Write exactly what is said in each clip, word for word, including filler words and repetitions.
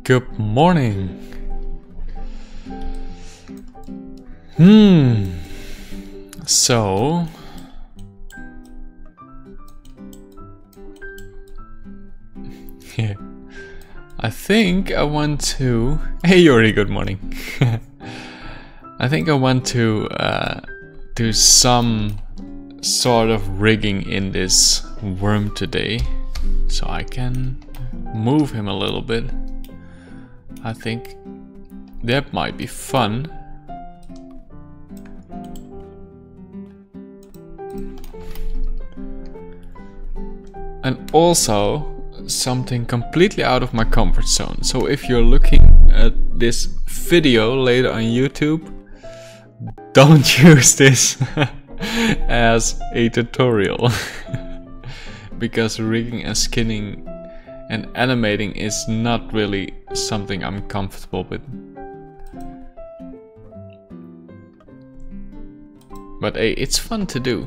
Good morning. Hmm. So. Yeah. I think I want to. Hey, Yuri, good morning. I think I want to uh, do some sort of rigging in this worm today, so I can move him a little bit. I think that might be fun. And also something completely out of my comfort zone. So if you're looking at this video later on YouTube, don't use this as a tutorial. Because rigging and skinning and animating is not really something I'm comfortable with. But hey, it's fun to do.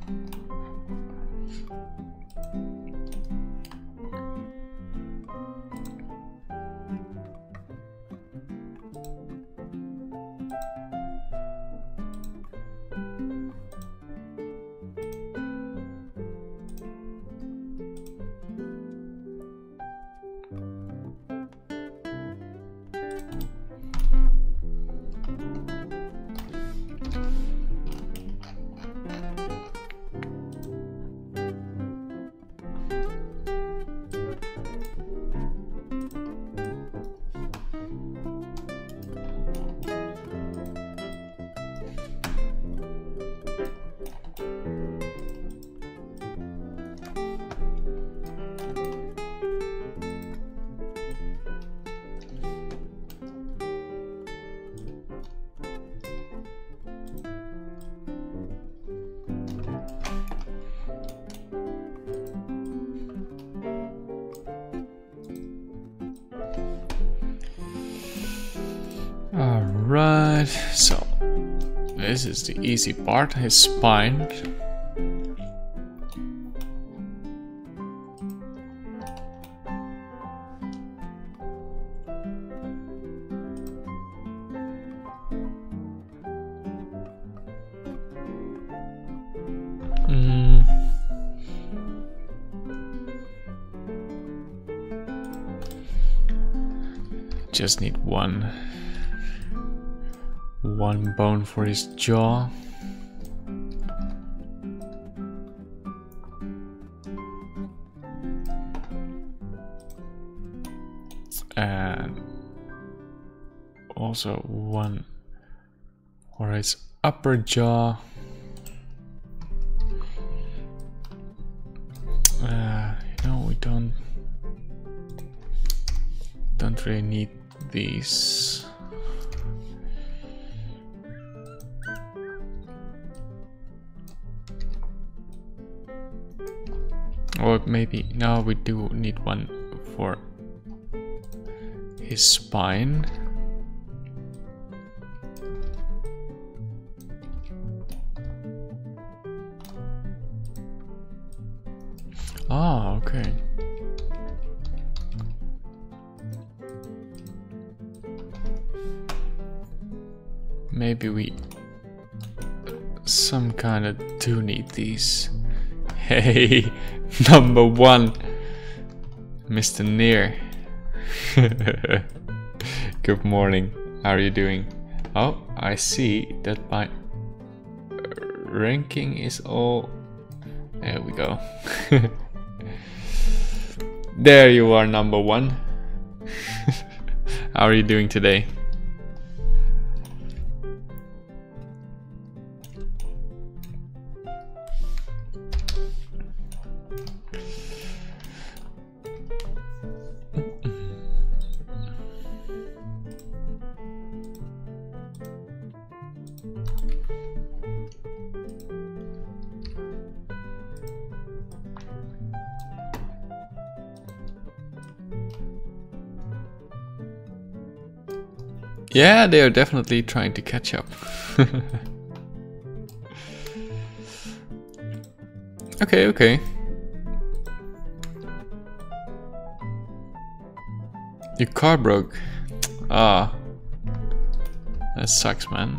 Alright, so this is the easy part, his spine. Mm. Just need one. One bone for his jaw. And also one for his upper jaw. Uh, you know, we don't don't really need these. Or maybe now we do need one for his spine. Ah, okay. Maybe we some kind of do need these. Hey, number one, Mister Near. Good morning. How are you doing? Oh, I see that my ranking is all. There we go. There you are, number one. How are you doing today? Yeah, they are definitely trying to catch up. Okay, okay. Your car broke. Ah, that sucks, man.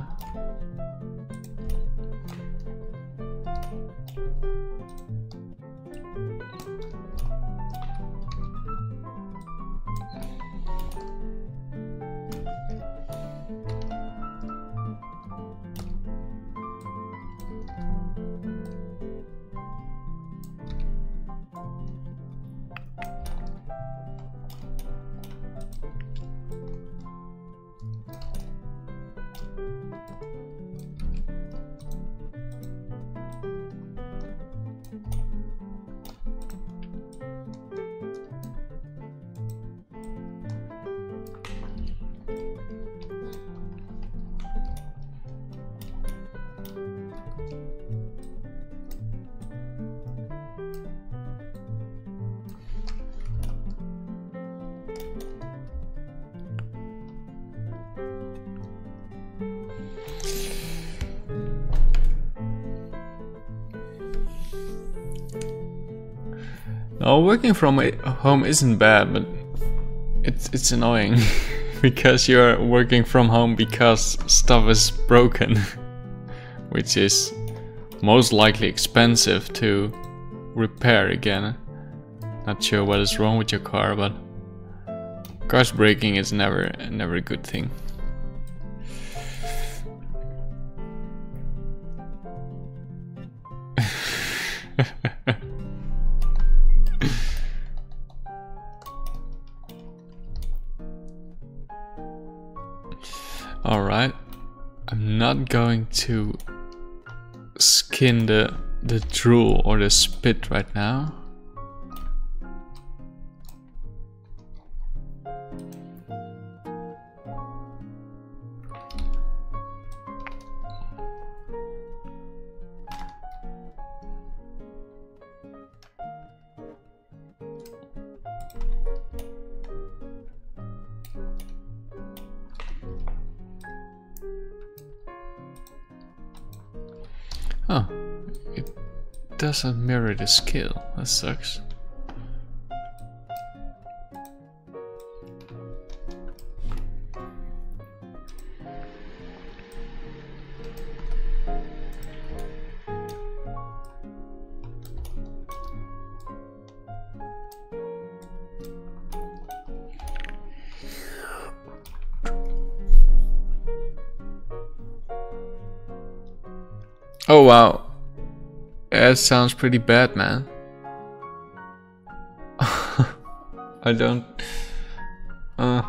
No, working from home isn't bad, but it's it's annoying because you're working from home because stuff is broken, which is most likely expensive to repair again. Not sure what is wrong with your car, but cars breaking is never never a good thing. Alright, I'm not going to skin the, the drool or the spit right now. Oh, it doesn't mirror the scale. That sucks. Oh wow, that sounds pretty bad, man. I don't... Uh...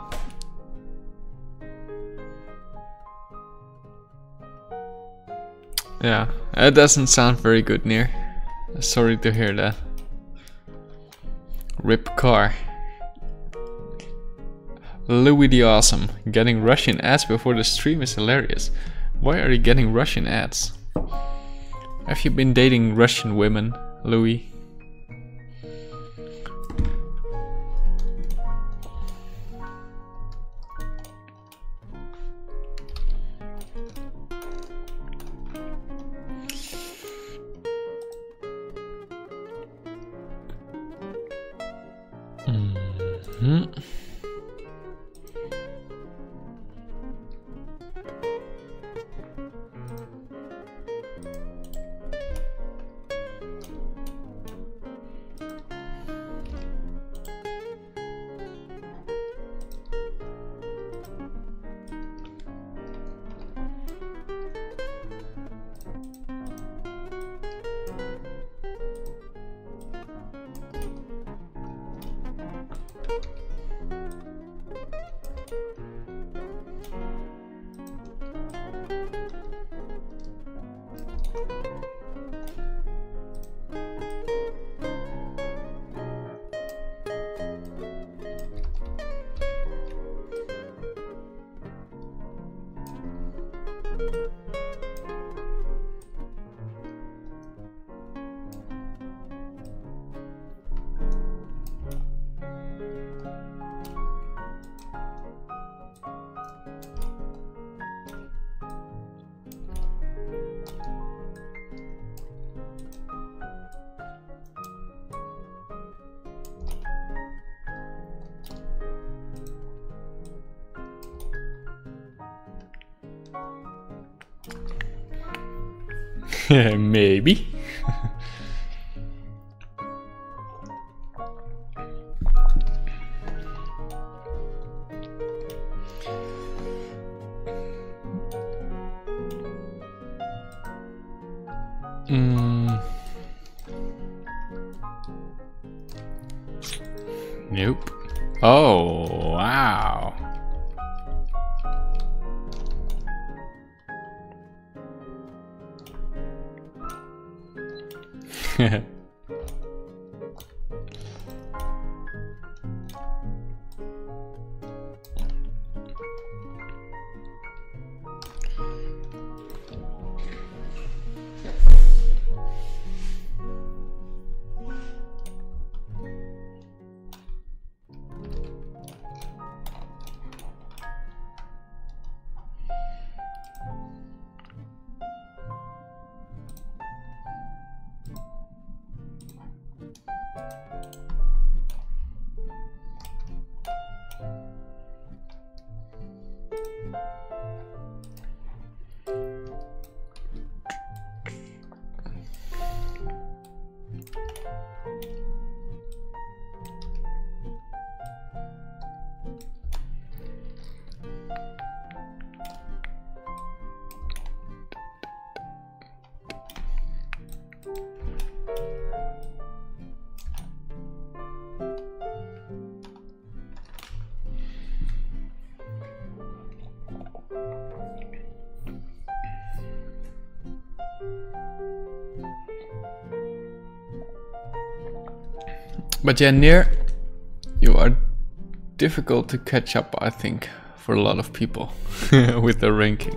Yeah, that doesn't sound very good, Nier. Sorry to hear that. Rip car. Louis the Awesome. Getting Russian ads before the stream is hilarious. Why are you getting Russian ads? Have you been dating Russian women, Louis? Mm-hmm. Maybe. Mm. Nope. Oh, wow. But yeah, near, you are difficult to catch up, I think, for a lot of people with the ranking.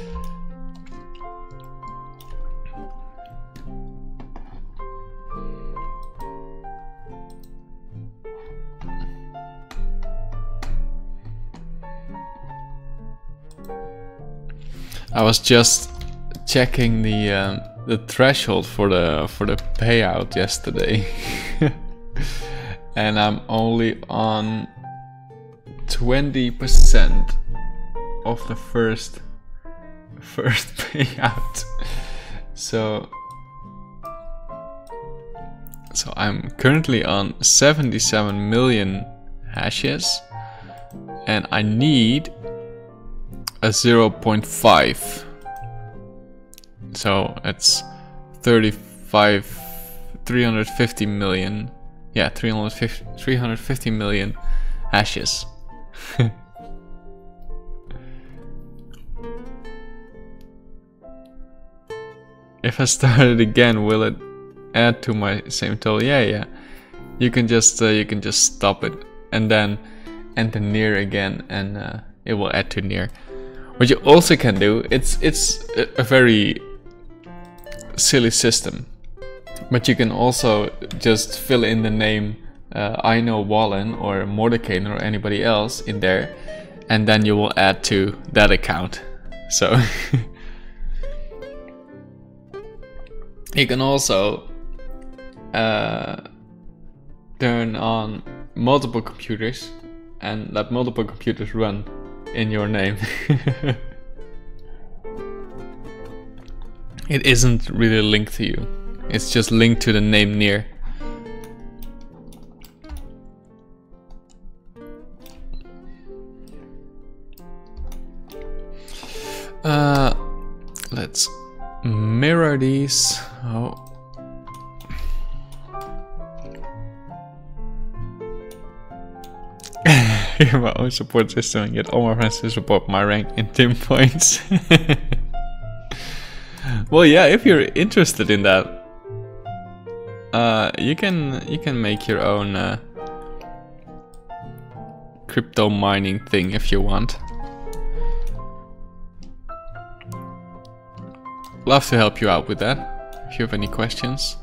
I was just checking the um, the threshold for the for the payout yesterday. And I'm only on twenty percent of the first first payout. So so I'm currently on seventy-seven million hashes, and I need a zero point five. So it's thirty-five, three hundred fifty million. Yeah, three hundred fifty, three hundred fifty million hashes. If I start it again, will it add to my same total? Yeah, yeah. You can just uh, you can just stop it and then enter near again, and uh, it will add to near. What you also can do, it's it's a, a very silly system. But you can also just fill in the name uh, I know Wallen or Mordecai or anybody else in there, and then you will add to that account. So you can also uh, turn on multiple computers and let multiple computers run in your name. It isn't really linked to you. It's just linked to the name near. Uh, let's mirror these. Oh. My own support system and get all my friends to support my rank in team points. Well, yeah, if you're interested in that, uh, you can you can make your own uh, crypto mining thing if you want. Love to help you out with that if you have any questions.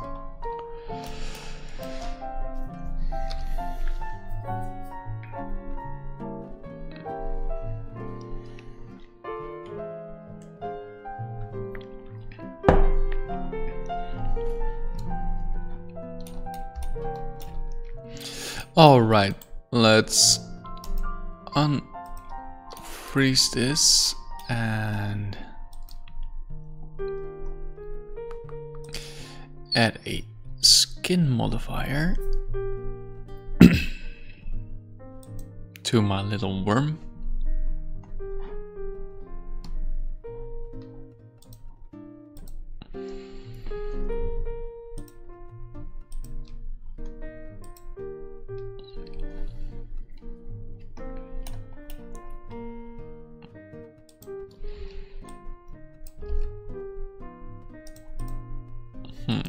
All right, let's unfreeze this and add a skin modifier to my little worm. Hmm.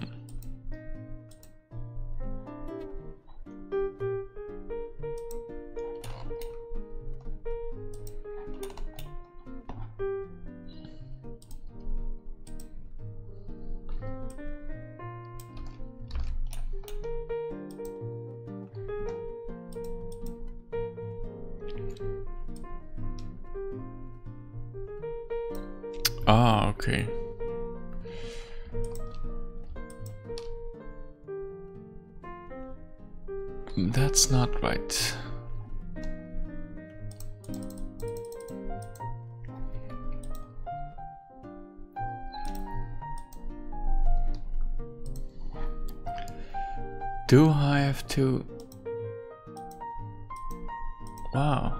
Ah, okay. That's not right. Do I have to? Wow.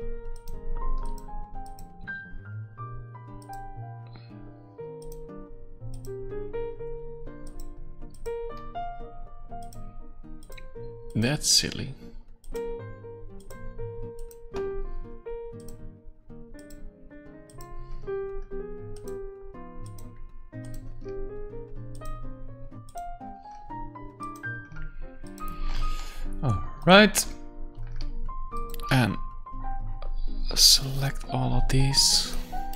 That's silly. All right. And select all of these.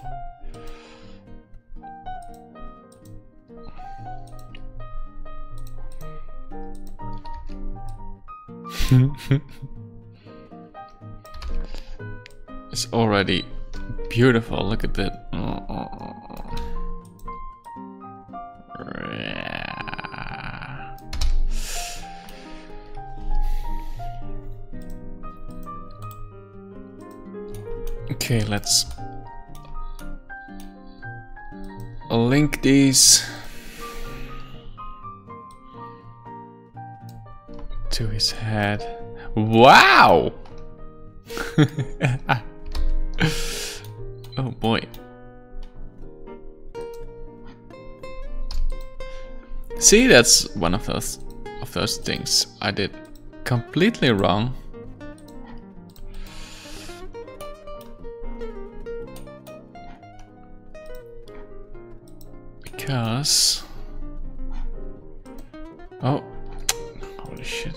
It's already beautiful. Look at that. Okay, let's link these to his head. Wow! Oh boy. See, that's one of those of those things I did completely wrong. Because oh, holy shit.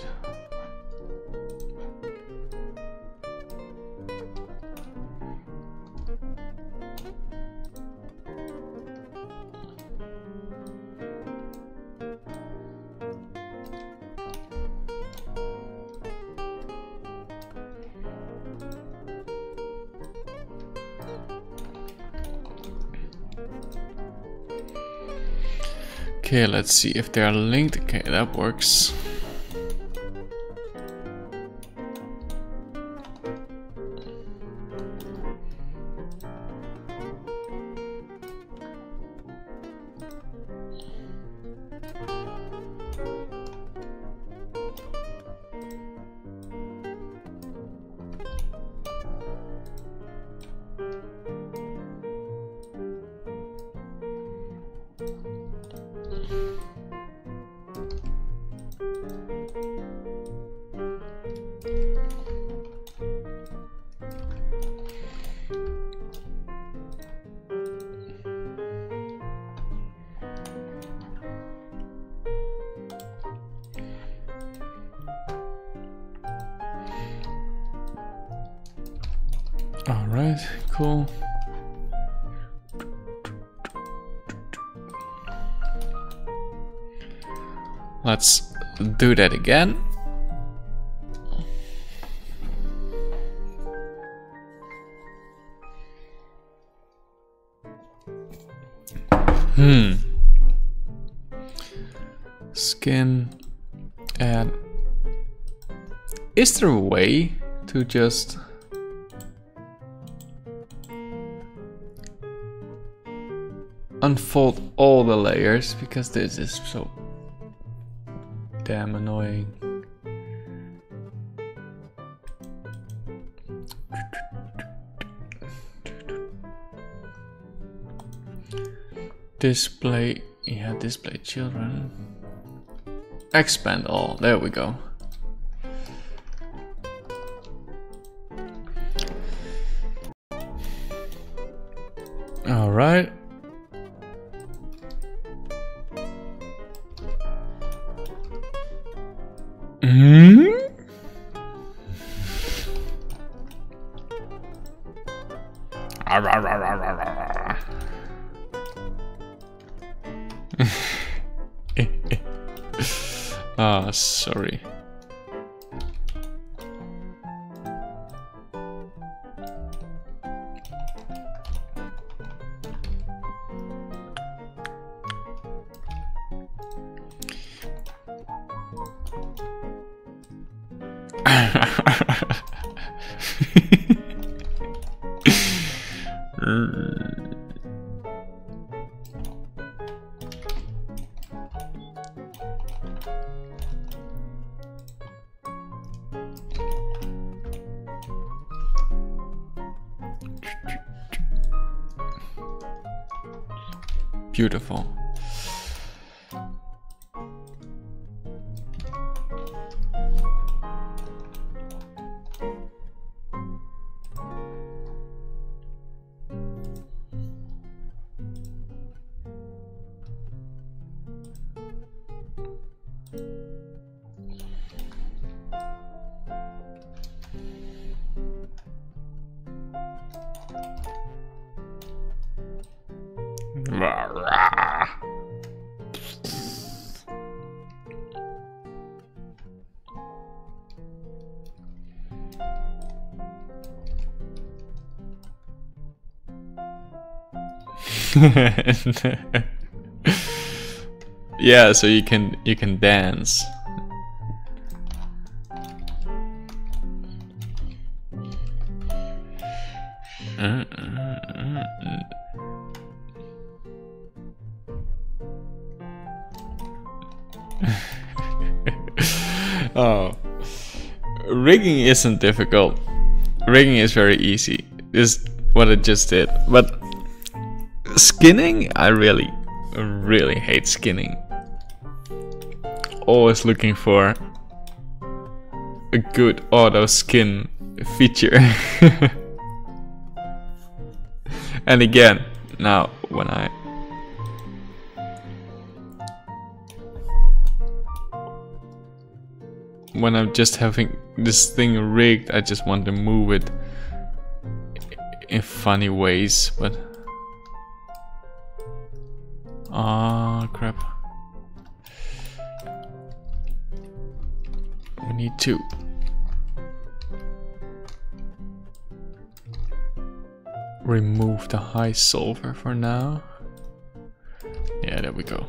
Okay, let's see if they are linked. Okay, that works. All right, cool. Let's do that again. Hmm. Skin and is there a way to just unfold all the layers, because this is so damn annoying. Display, yeah, display children. Expand all, there we go. All right. Hmm? Ah, oh, sorry. Beautiful. Yeah, so you can you can dance. Uh, uh, uh, uh. Oh, rigging isn't difficult. Rigging is very easy. This is what I just did. But skinning, I really, really hate skinning. Always looking for a good auto skin feature. And again, now when I when I'm just having this thing rigged, I just want to move it in funny ways, but ah, oh, crap. We need to remove the high solver for now. Yeah, there we go.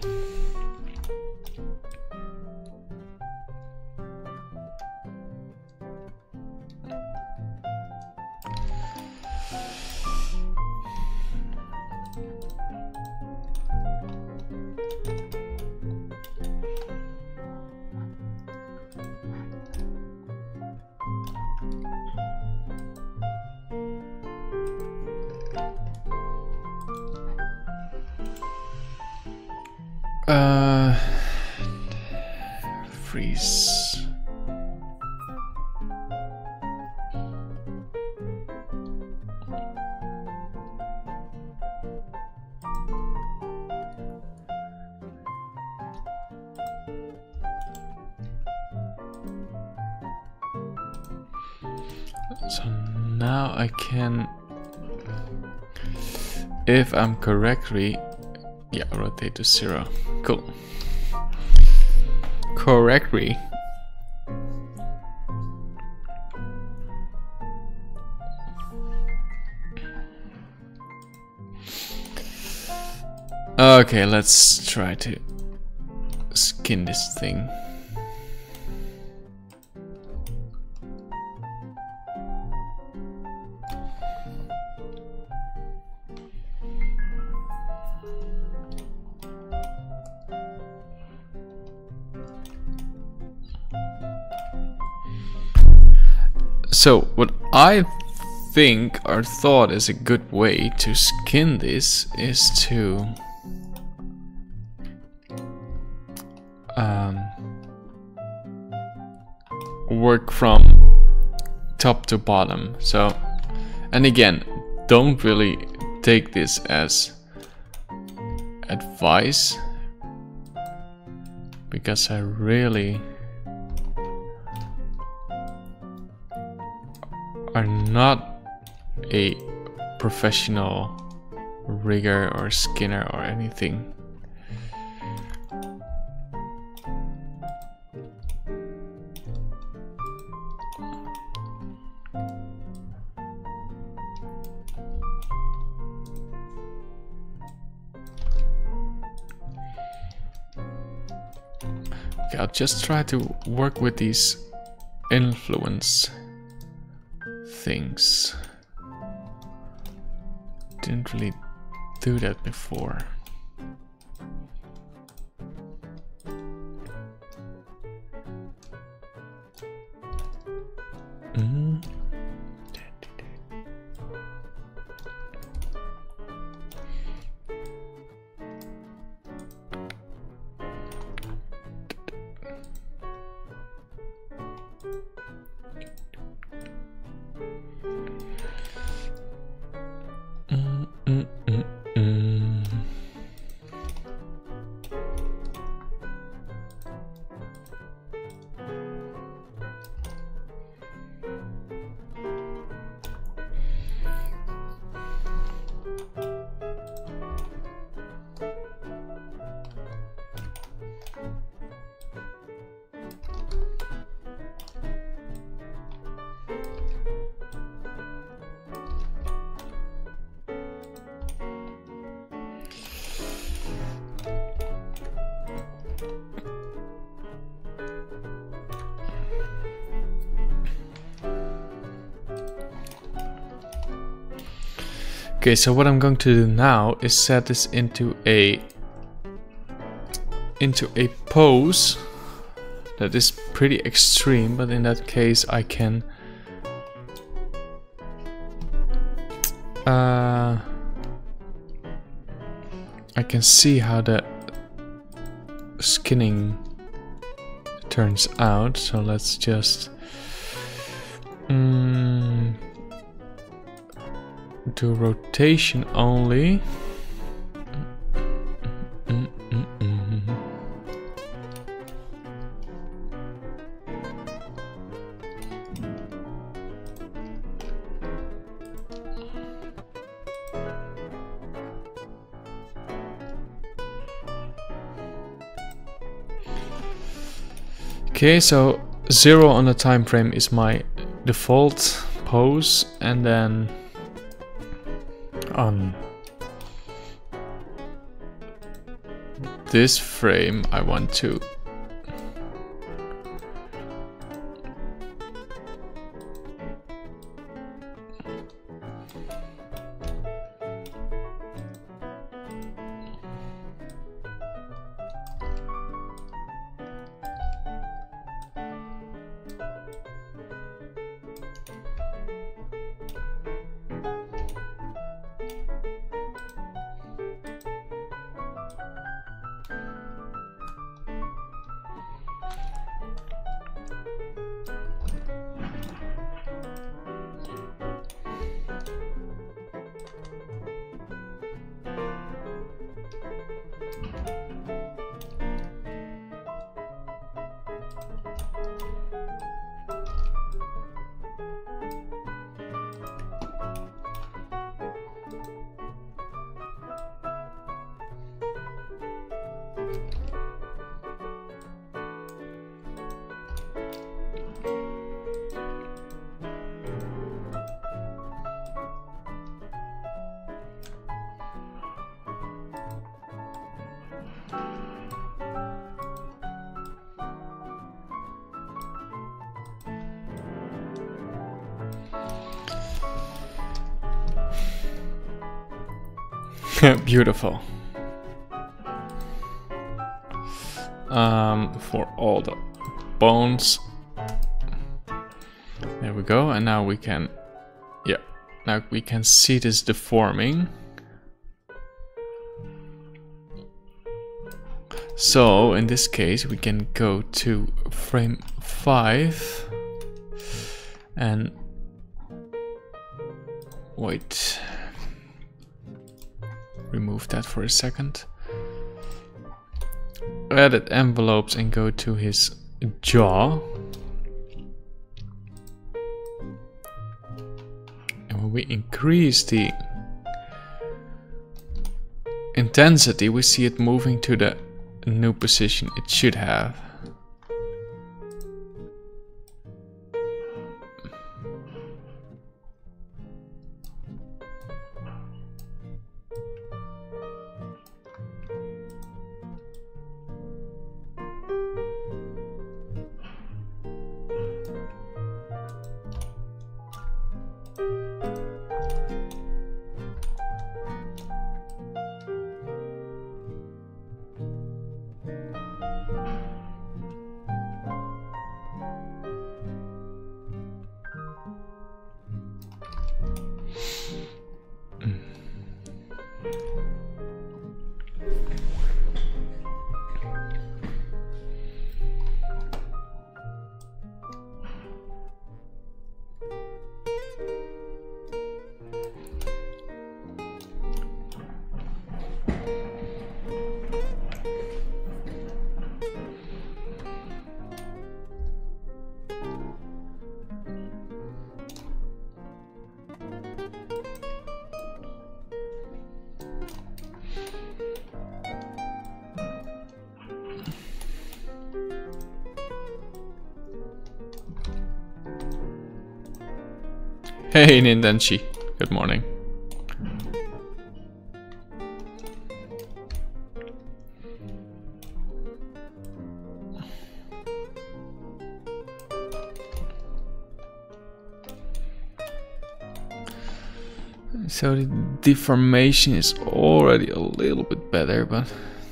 Uh, freeze. So now I can, if I'm correctly, yeah, rotate to zero. Cool. Correctly. Okay, let's try to skin this thing. So what I think or thought is a good way to skin this is to um, work from top to bottom. So, and again, don't really take this as advice, because I really are not a professional rigger or skinner or anything. Okay, I'll just try to work with these influence things. Didn't really do that before. Mm. Mm, mm, mm, mm. Okay, so what I'm going to do now is set this into a into a pose that is pretty extreme, but in that case I can uh, I can see how the skinning turns out. So let's just mm, do rotation only. Mm, mm, mm, mm. Okay, so zero on the time frame is my default pose, and then on this frame I want to beautiful. Um, for all the bones, There we go, and now we can, yeah, now we can see this deforming. So in this case we can go to frame five and wait, remove that for a second. Edit envelopes and go to his jaw. And when we increase the intensity, we see it moving to the new position it should have. Hey Nindenshi, good morning. So the deformation is already a little bit better, but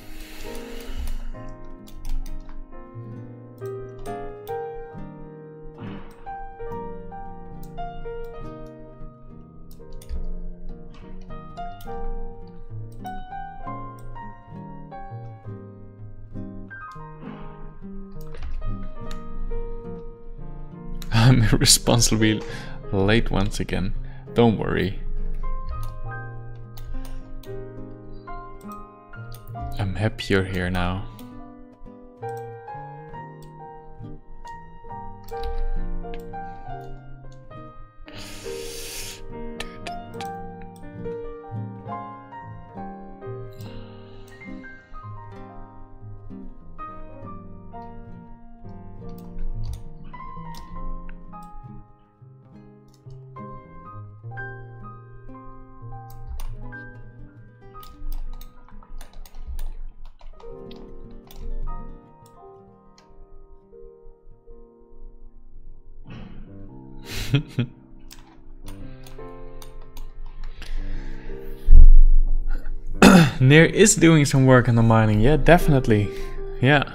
I'm irresponsibly late once again. Don't worry. I'm happy you're here now. Nair is doing some work on the mining, yeah, definitely, yeah.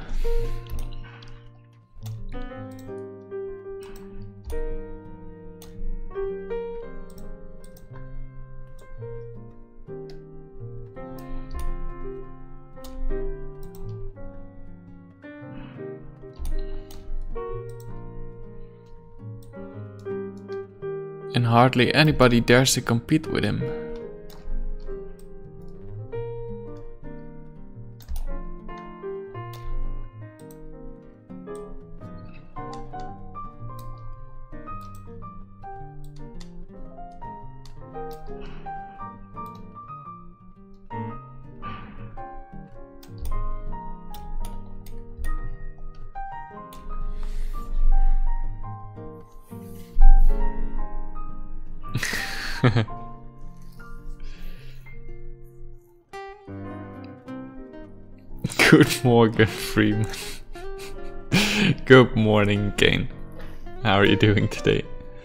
And hardly anybody dares to compete with him. Good morning, Freeman. Good morning, Kane. How are you doing today?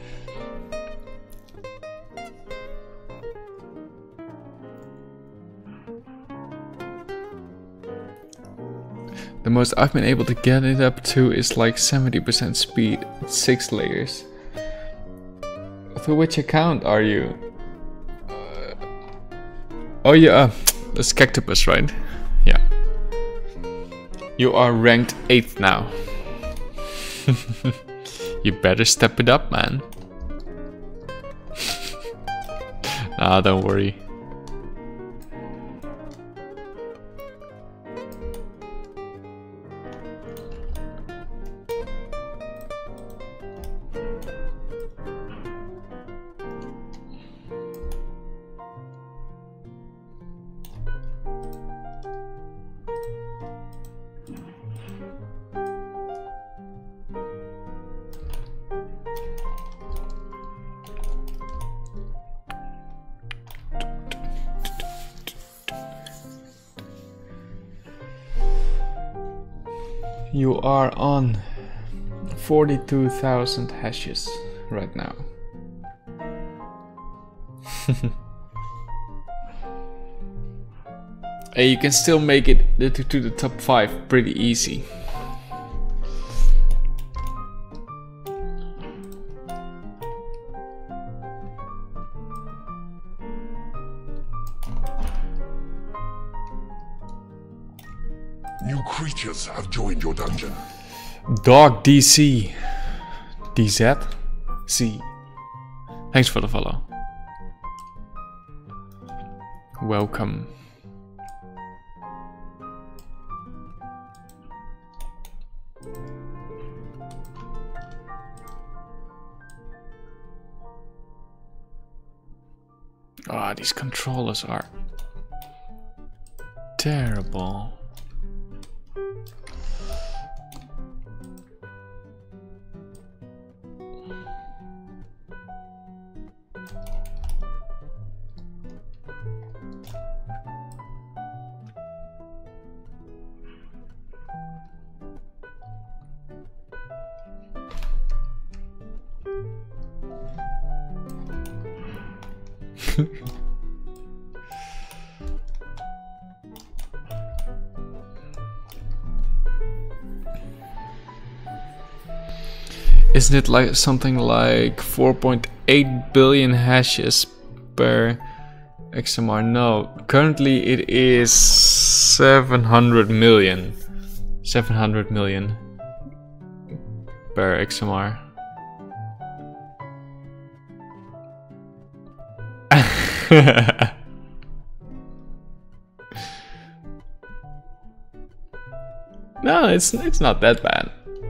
The most I've been able to get it up to is like seventy percent speed, six layers. to which account are you? Uh, oh yeah, uh, that's Cactopus, right? Yeah. You are ranked eighth now. You better step it up, man. Nah, don't worry. You are on forty-two thousand hashes right now. And you can still make it to the top five pretty easy. New creatures have joined your dungeon. Dog D C. D Z C. Thanks for the follow. Welcome. Ah, oh, these controllers are terrible. Isn't it like something like four point eight billion hashes per X M R? No, currently it is seven hundred million. seven hundred million per X M R. No, it's it's not that bad.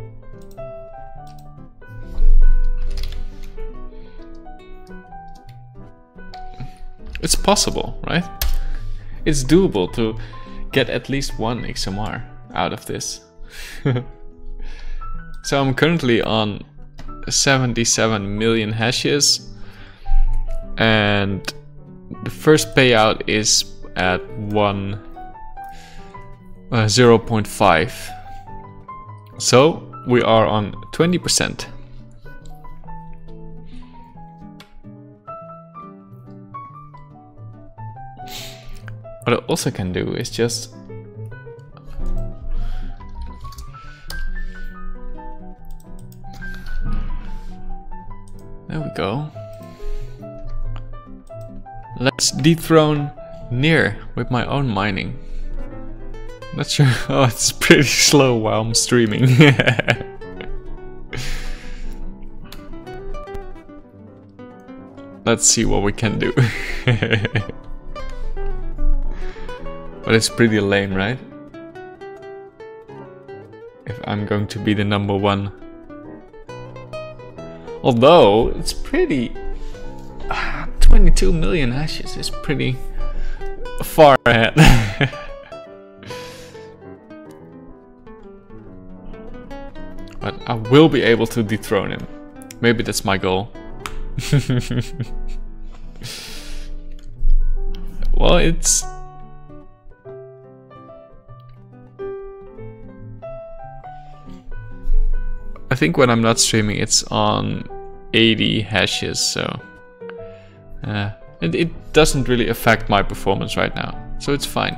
It's possible, right? It's doable to get at least one X M R out of this. So I'm currently on seventy-seven million hashes, and the first payout is at one uh, zero point five. So we are on twenty percent. What I also can do is just there we go. Let's dethrone Nier with my own mining. Not sure. Oh, it's pretty slow while I'm streaming. Let's see what we can do. But it's pretty lame, right? If I'm going to be the number one. Although, it's pretty... Ah, twenty-two million hashes is pretty far ahead. But I will be able to dethrone him. Maybe that's my goal. Well, it's... I think when I'm not streaming, it's on eighty hashes, so uh, it, it doesn't really affect my performance right now, so it's fine.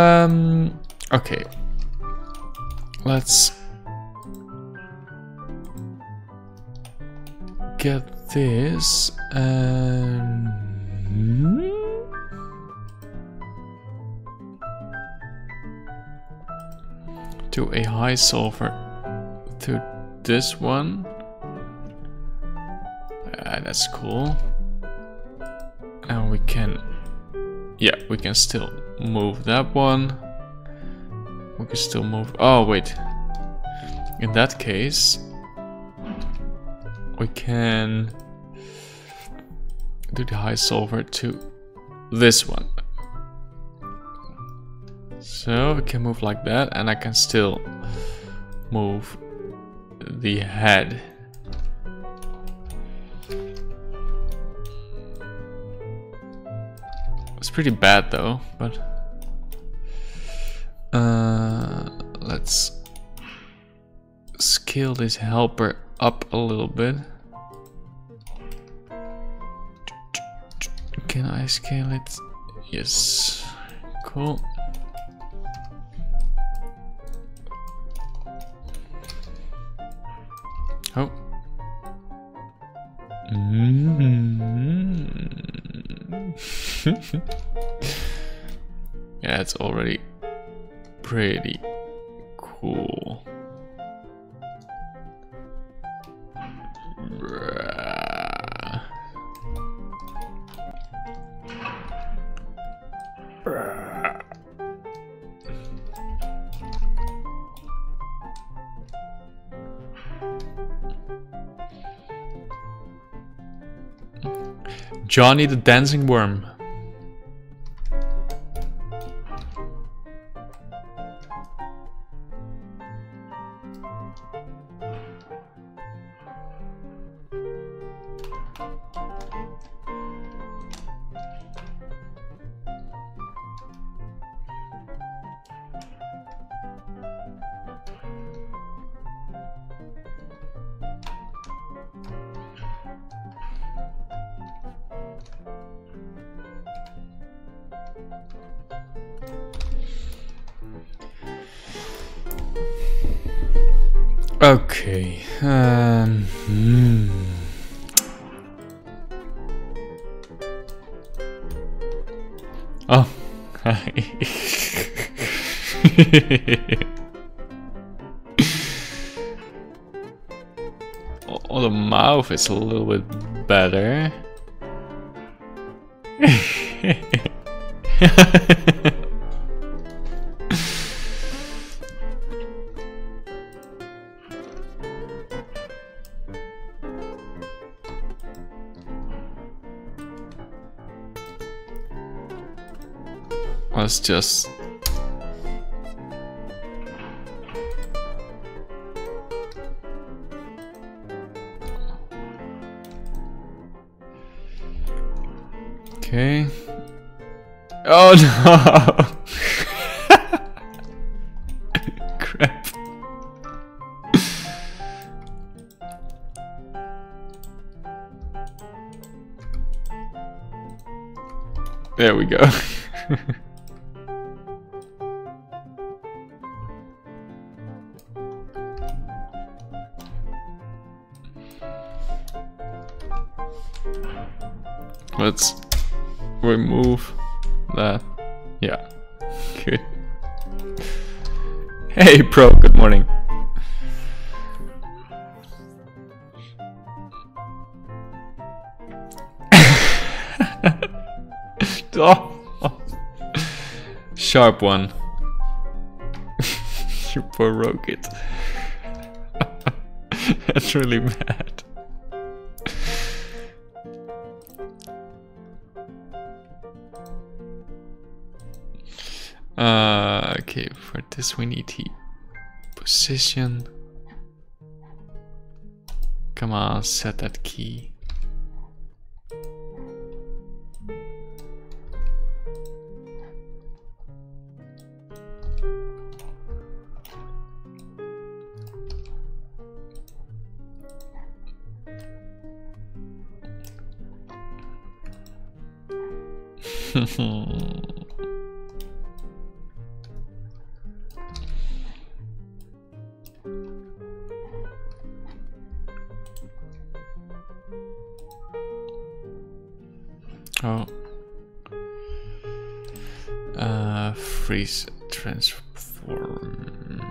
Um, okay, let's get this and do a high sulfur to this one. Uh, that's cool. And we can, yeah, we can still move that one. We can still move, oh wait. In that case, we can do the high sulfur to this one. So I can move like that, and I can still move the head. It's pretty bad though, but uh, let's scale this helper up a little bit. Can I scale it? Yes. Cool. Oh. Mm-hmm. Yeah, it's already pretty cool. Johnny the Dancing Worm. Okay. Um, hmm. Oh. Oh, the mouth is a little bit better. Let's just okay. Oh no! Crap. There we go. Let's remove that. Yeah, good. Hey, Pro, good morning. Oh, oh. Sharp one. You broke it. That's really bad. Uh, okay, for this we need the position. Come on, set that key. Oh. Uh, freeze transform.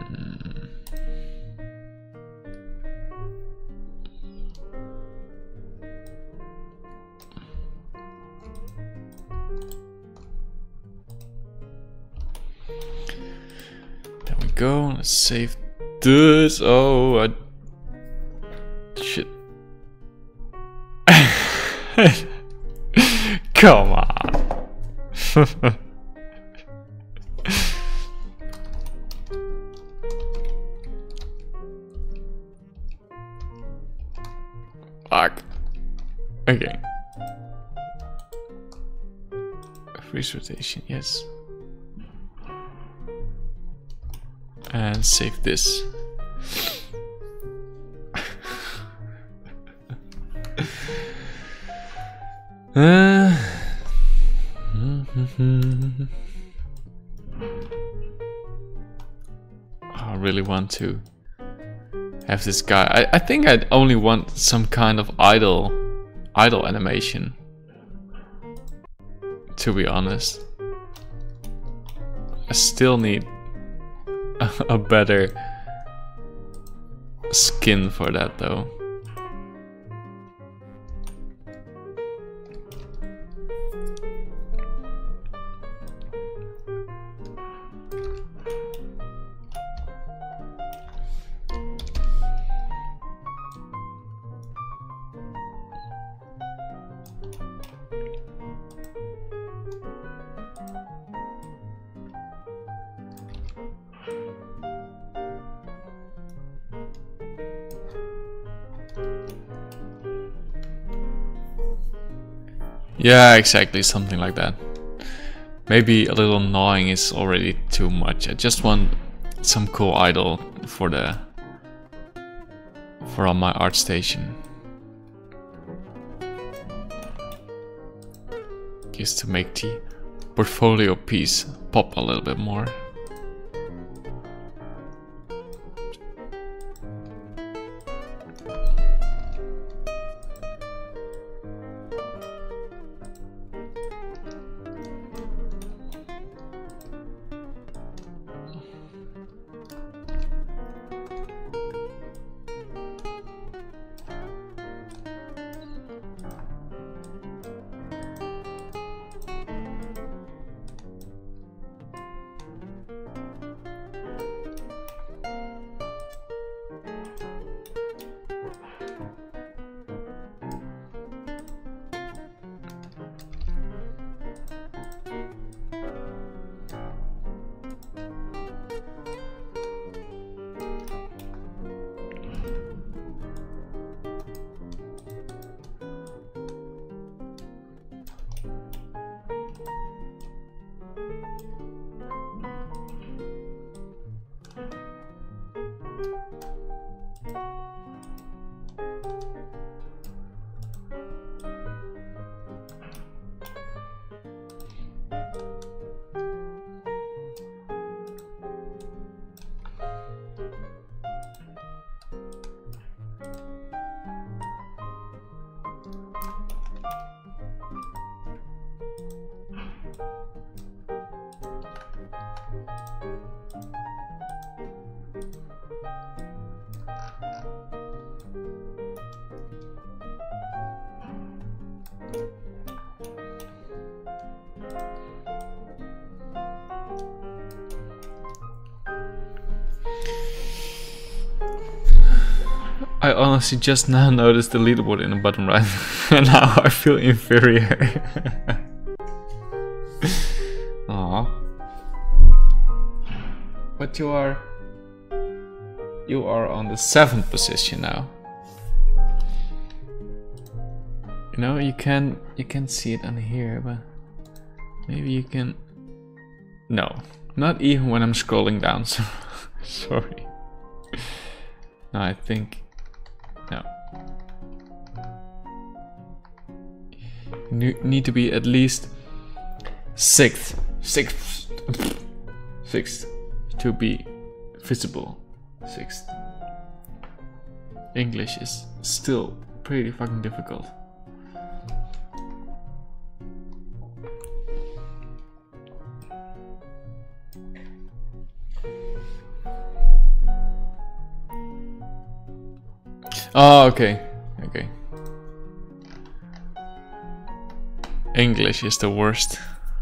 There we go. Let's save this. Oh, I... shit. Come on. Fuck. Okay. Freeze rotation, yes. And save this. uh, I really want to have this guy. I, I think I'd only want some kind of idle idle animation, to be honest. I still need a, a better skin for that though. Yeah, exactly, something like that. Maybe a little gnawing is already too much. I just want some cool idle for the for on my art station. Just to make the portfolio piece pop a little bit more. I honestly just now noticed the leaderboard in the bottom right, and now I feel inferior. Aww. But you are... You are on the seventh position now. You know, you can you can see it on here, but maybe you can... No, not even when I'm scrolling down, so sorry. No, I think... No. You need to be at least sixth. Sixth. Sixth. To be visible. Sixth. English is still pretty fucking difficult. Oh, okay. Okay. English is the worst.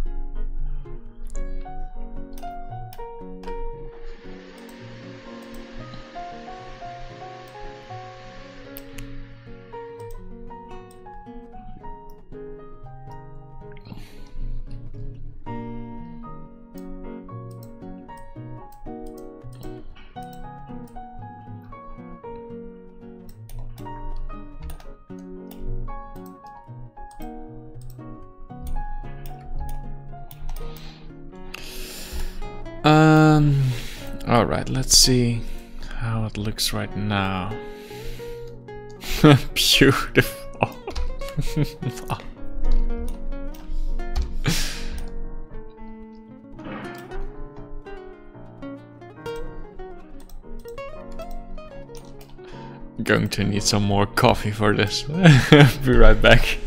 Um, all right, let's see how it looks right now. Beautiful. Going to need some more coffee for this. Be right back.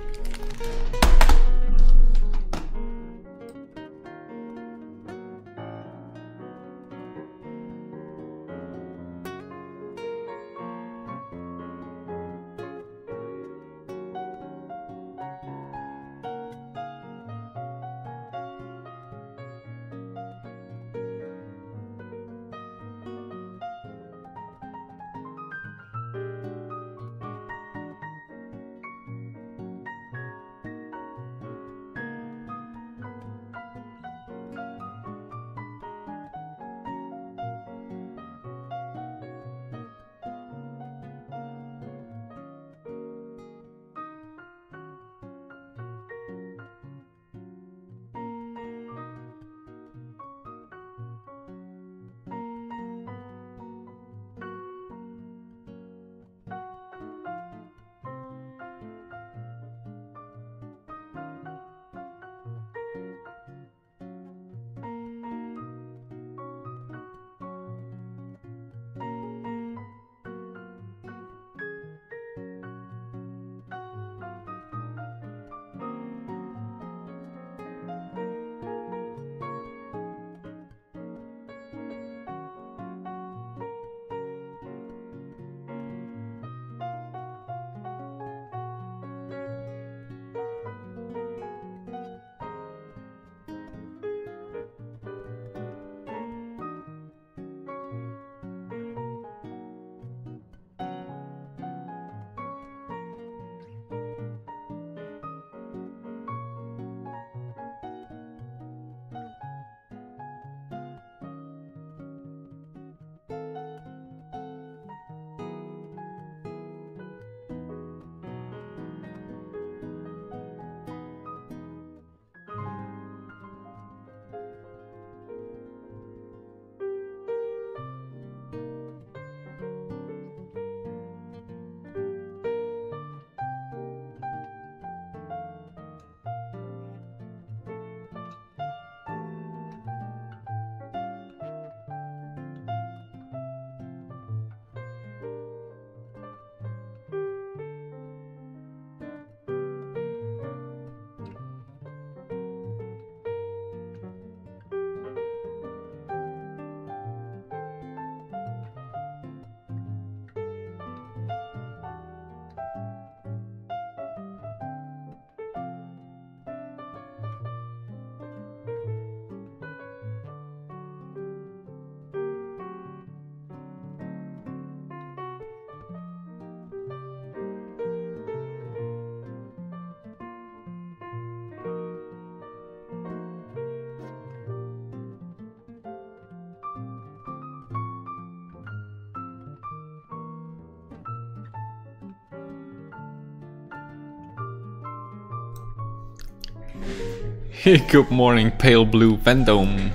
Good morning, pale blue Vendome.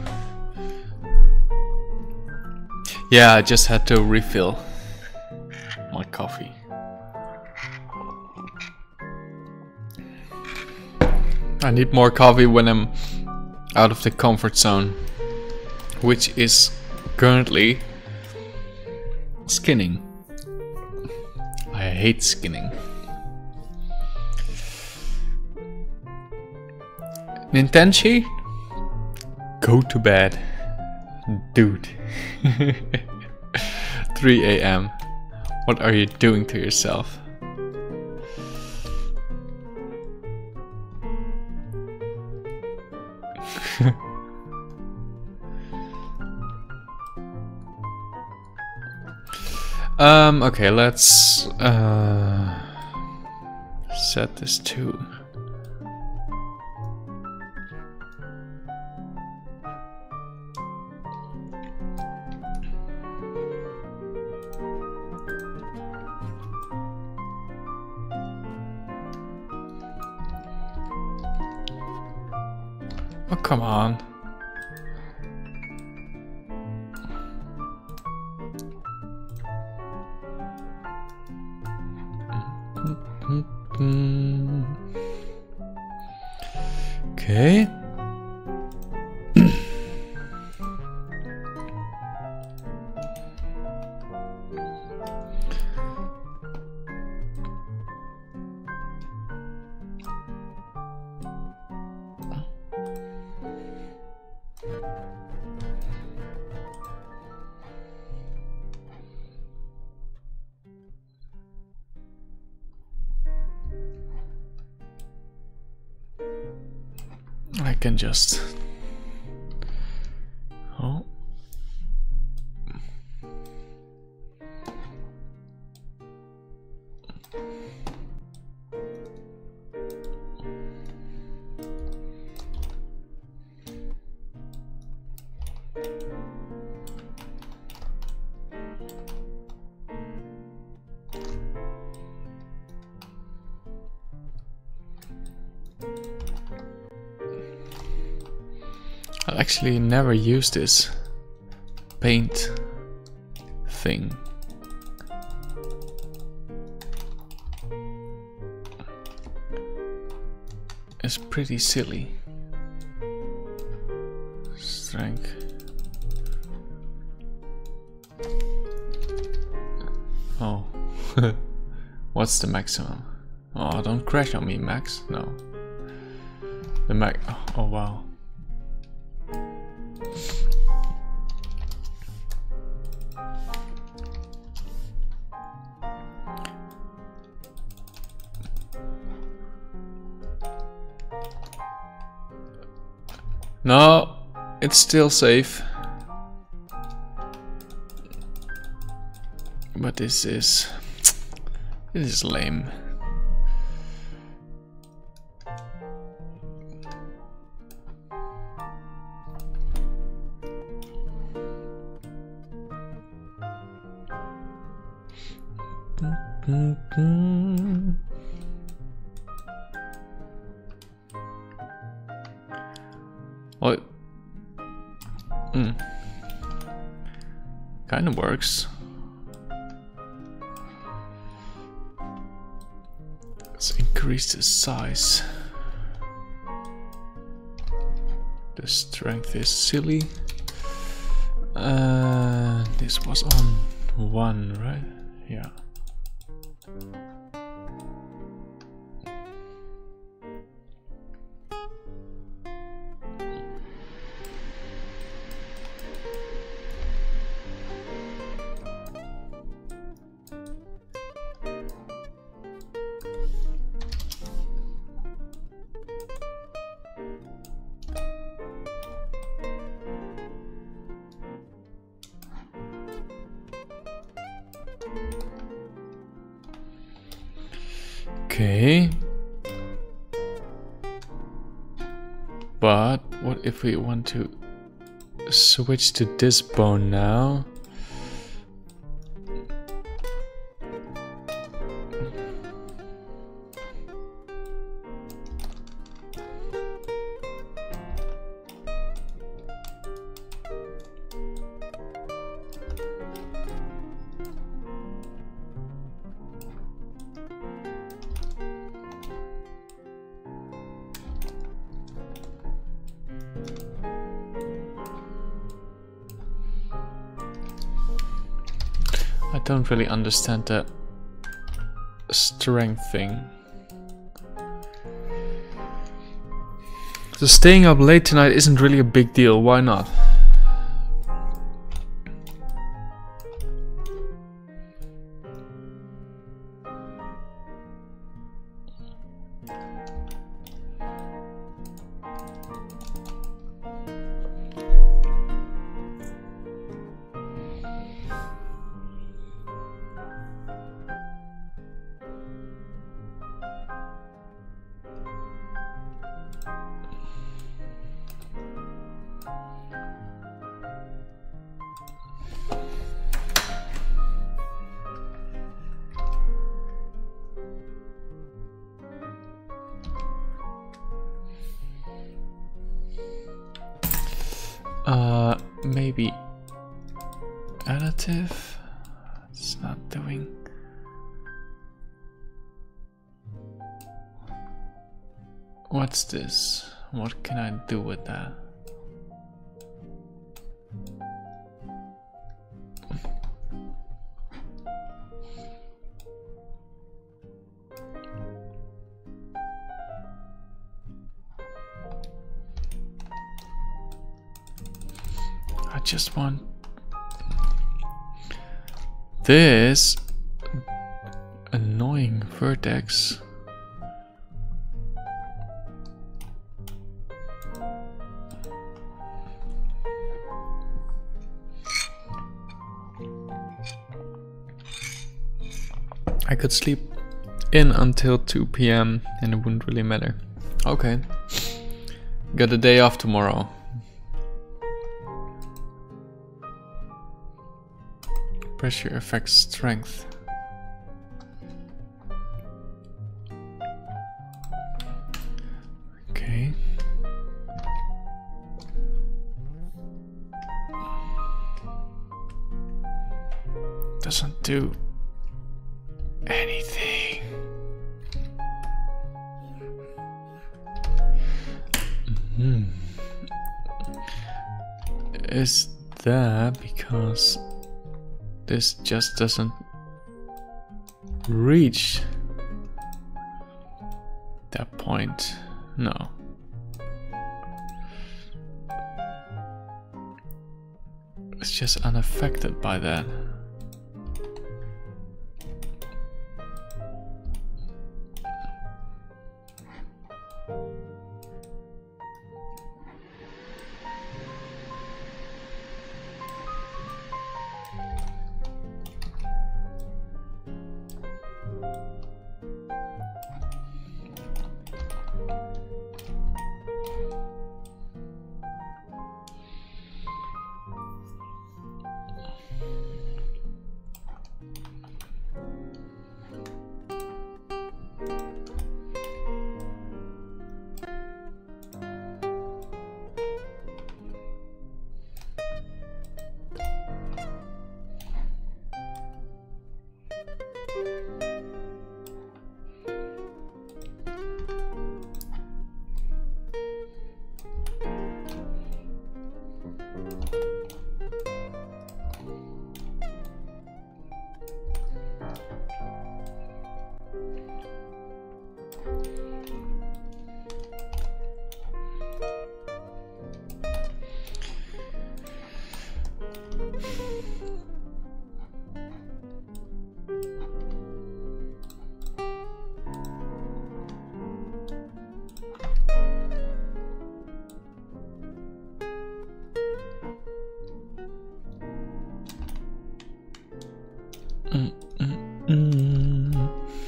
Yeah, I just had to refill my coffee. I need more coffee when I'm out of the comfort zone, which is currently skinning. I hate skinning. Nintenchi? Go to bed. Dude. three A M What are you doing to yourself? um, okay, let's uh, set this to oh, come on. Okay. I can just oh I actually never used this paint thing. It's pretty silly. Strength. Oh. What's the maximum? Oh, don't crash on me, Max. No. The max. Oh, oh wow. No, it's still safe. But this is... this is lame. Well, mm. Kind of works. Let's increase the size. The strength is silly. Uh, this was on one, right? Yeah. Okay. But what if we want to switch to this bone now? I don't really understand that strength thing. So staying up late tonight isn't really a big deal, why not? additive. It's not doing. What's this? What can I do with that? I just want this annoying vertex. I could sleep in until two P M and it wouldn't really matter. Okay. Got a day off tomorrow. Pressure affects strength. Okay. Doesn't do anything. Mm-hmm. Is that because this just doesn't reach that point? No. It's just unaffected by that. Mm, mm, mm.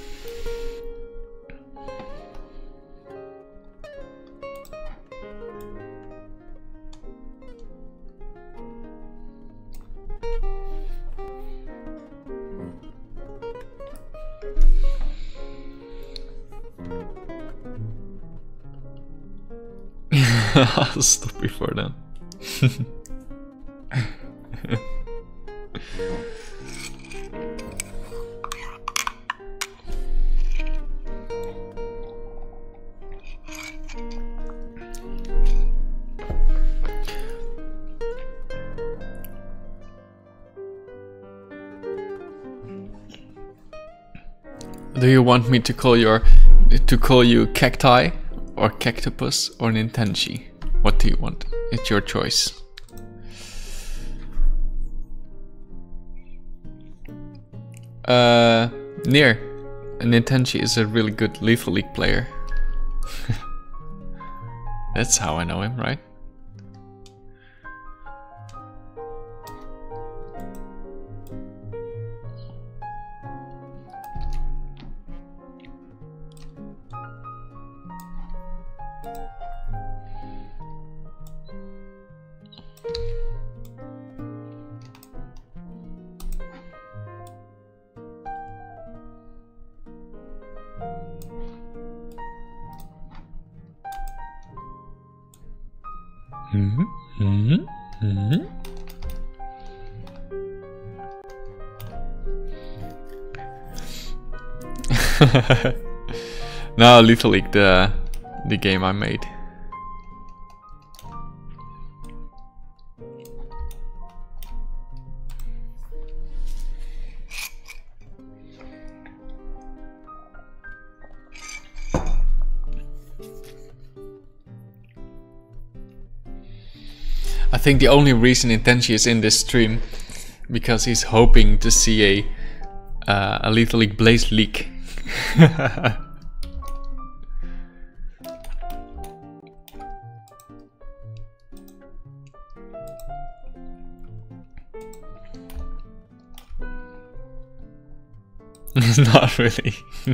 I'll stop before then. Do you want me to call your to call you cacti or cactopus or Nintenchi? What do you want? It's your choice. Uh, Nier. Nintenchi is a really good Lethal League player. That's how I know him, right? Mm-hmm. Mm-hmm. Mm-hmm. No, Lethal League, the the game I made. I think the only reason Intenshi is in this stream because he's hoping to see a uh, a Lethal League Blaze leak. Not really.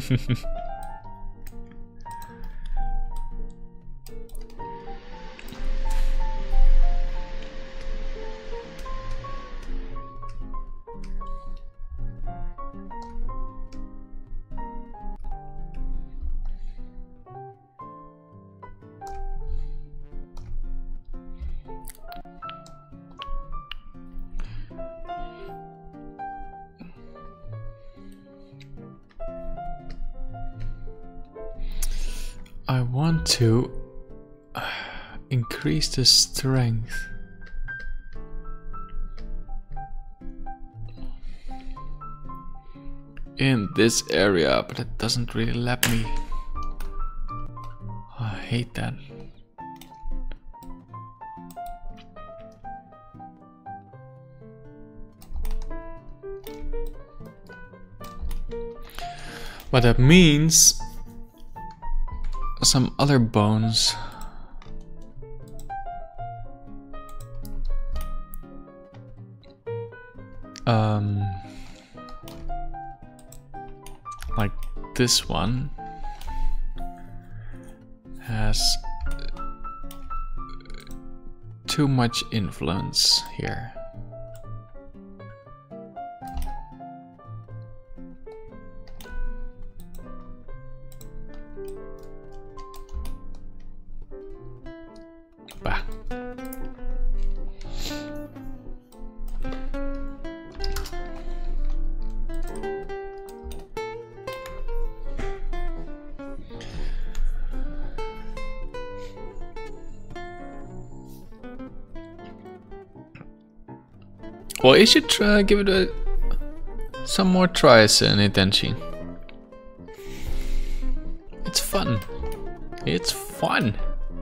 I want to increase the strength. In this area, but it doesn't really let me. Oh, I hate that. But that means some other bones. Um, like this one has too much influence here. Bah. Well, you should try, give it a, some more tries in Intenshi. It's fun. It's fun.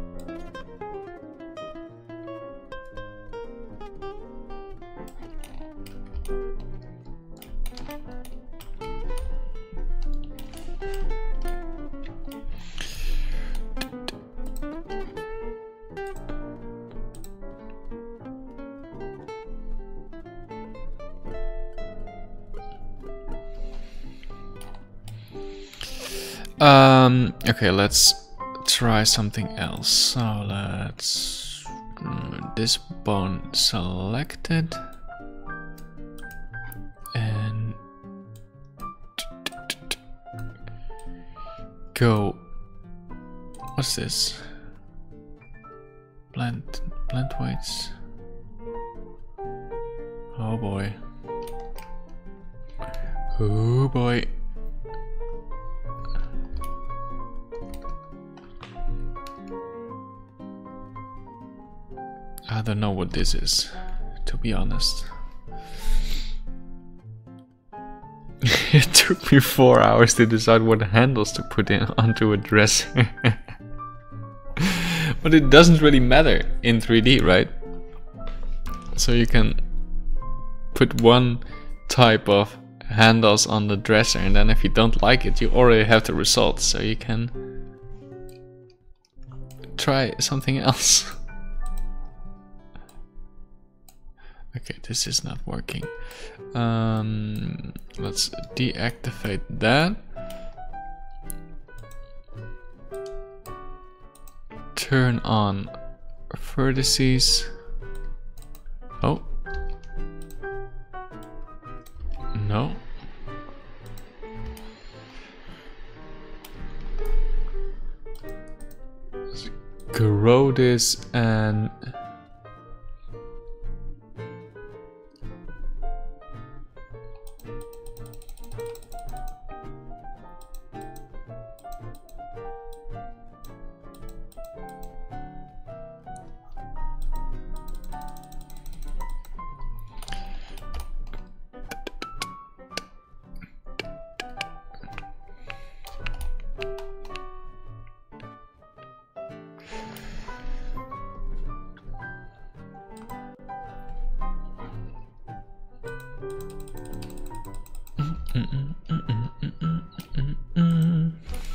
Um, okay, let's try something else. So let's mm, this bone selected and go. What's this? Blend blend weights. Oh boy. Oh boy. I don't know what this is, to be honest. It took me four hours to decide what handles to put in onto a dresser. But it doesn't really matter in three D, right? So you can put one type of handles on the dresser, and then if you don't like it, you already have the results, so you can try something else. Okay, this is not working. Um, let's deactivate that. Turn on vertices. Oh. No. Let's grow this and Mm-mm, mm-mm, mm-mm, mm-mm, mm-mm.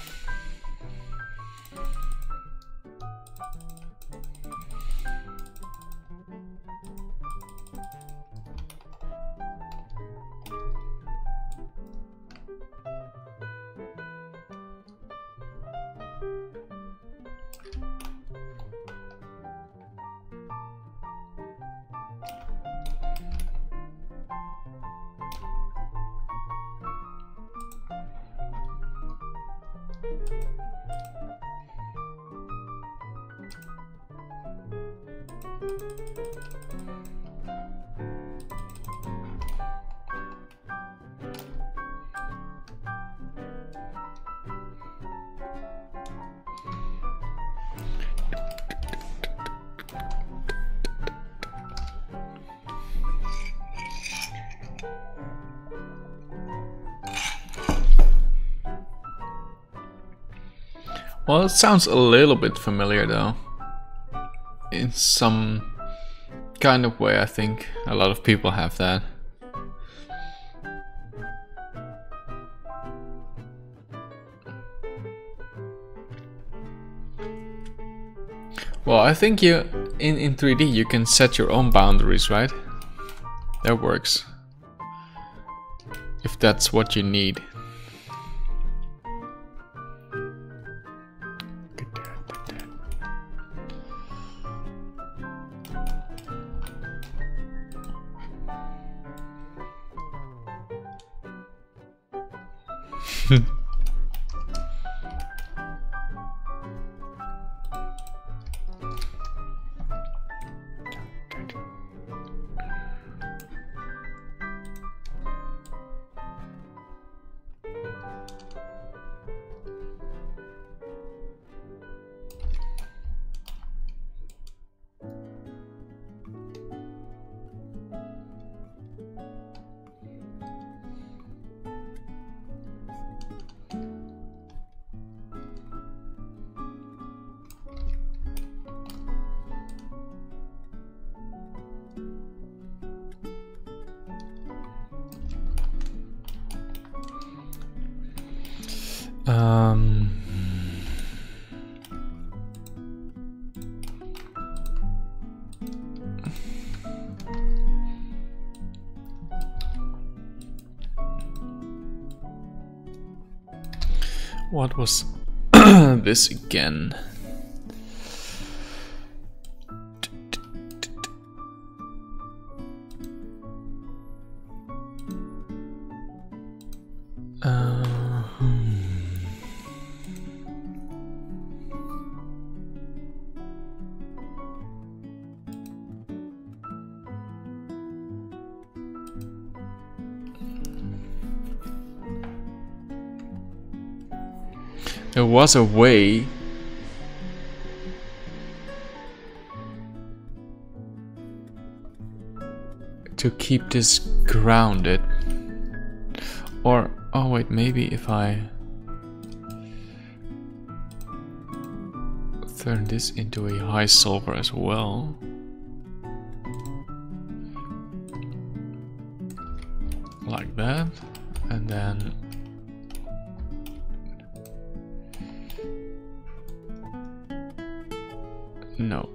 Well, it sounds a little bit familiar though. In some kind of way, I think a lot of people have that. Well, I think you in, in three D you can set your own boundaries, right? That works. If that's what you need. Um, what was this again? Uh, There was a way to keep this grounded. Or, oh wait, maybe if I turn this into a high silver as well. Like that. And then no.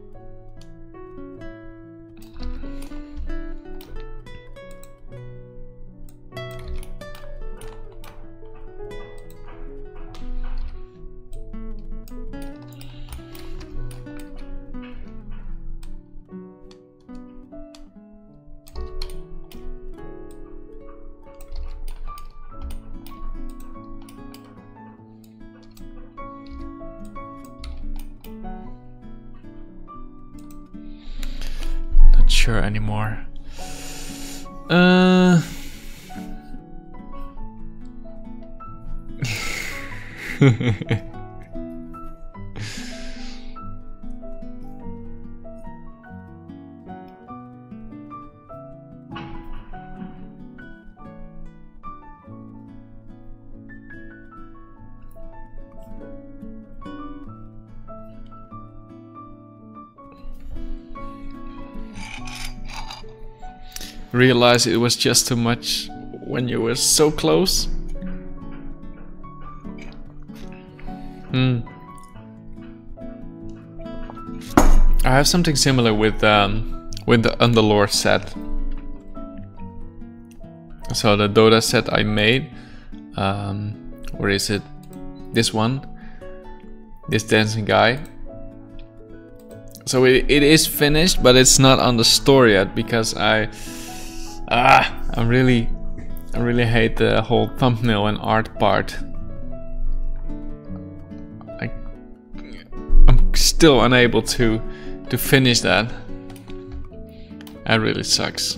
Sure anymore. Uh realized it was just too much when you were so close. Hmm. I have something similar with um, with the Underlord set. So the Dota set I made, um, where is it? This one, this dancing guy. So it, it is finished, but it's not on the store yet because I, ah, I really, I really hate the whole thumbnail and art part. I, I'm still unable to, to finish that. That really sucks.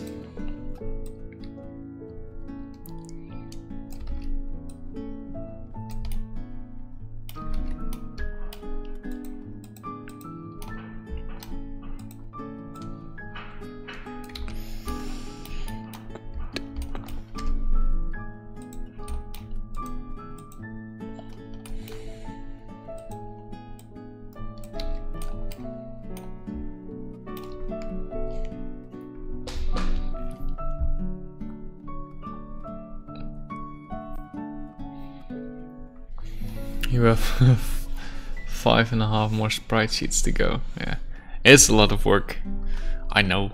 You have five and a half more sprite sheets to go. Yeah, it's a lot of work. I know.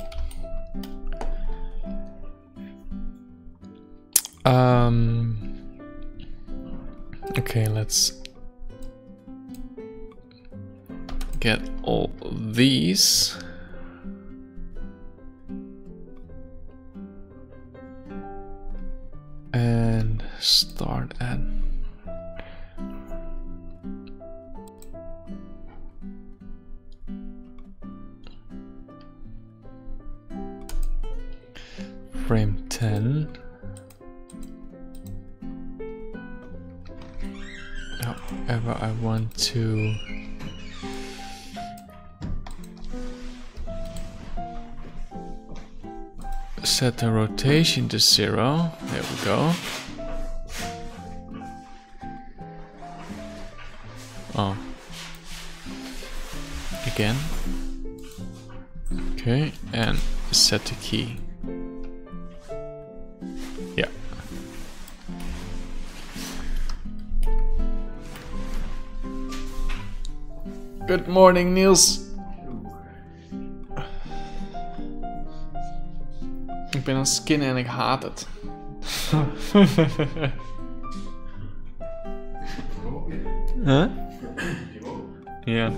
Um. Okay, let's get all these. And start at frame ten. However, I want to set the rotation to zero. There we go. Oh. Again. Okay, and set the key. Yeah. Good morning, Niels. Ik ben aan het skinnen en ik haat het. Huh? Ja.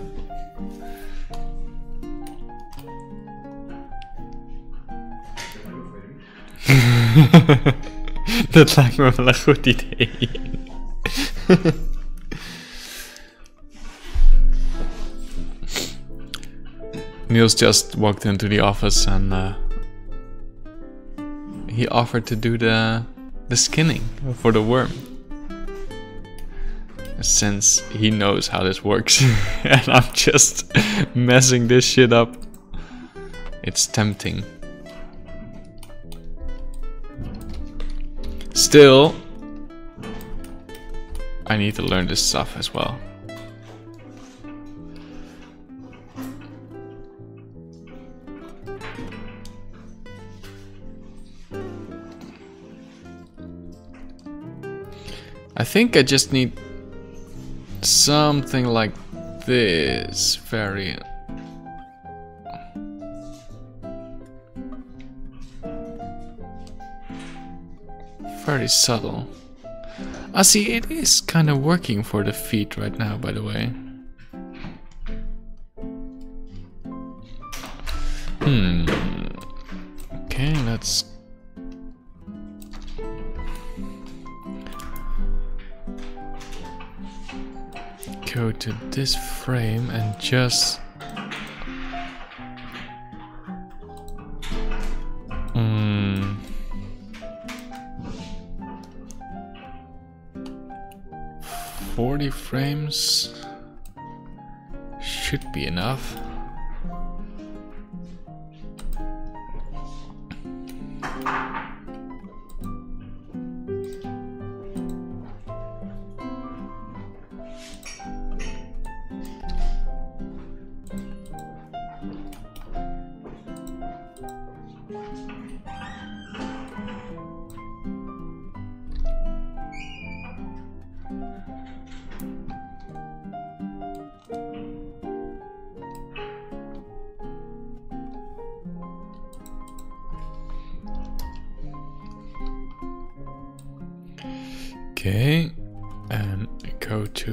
Dat lijkt me wel een goed idee. Niels just walked into the office and uh, he offered to do the the skinning for the worm, since he knows how this works. And I'm just messing this shit up. It's tempting. Still, I need to learn this stuff as well. I think I just need something like this variant. Very subtle. I see it is kind of working for the feet right now, by the way. Hmm. Okay, let's go to this frame and just mm. forty frames should be enough. Okay, and go to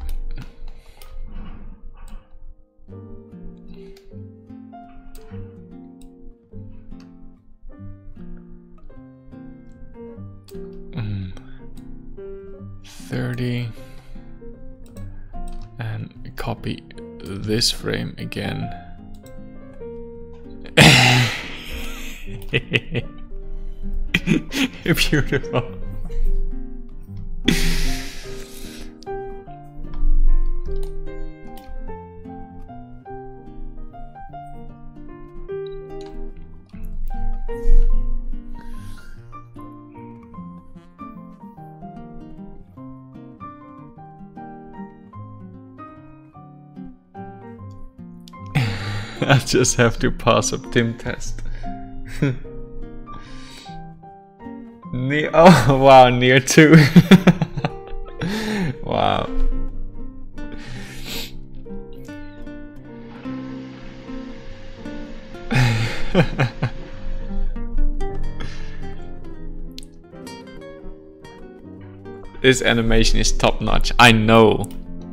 mm, thirty and copy this frame again. Beautiful. I just have to pass a Tim test. Near, oh wow, near two. Wow. This animation is top notch, I know.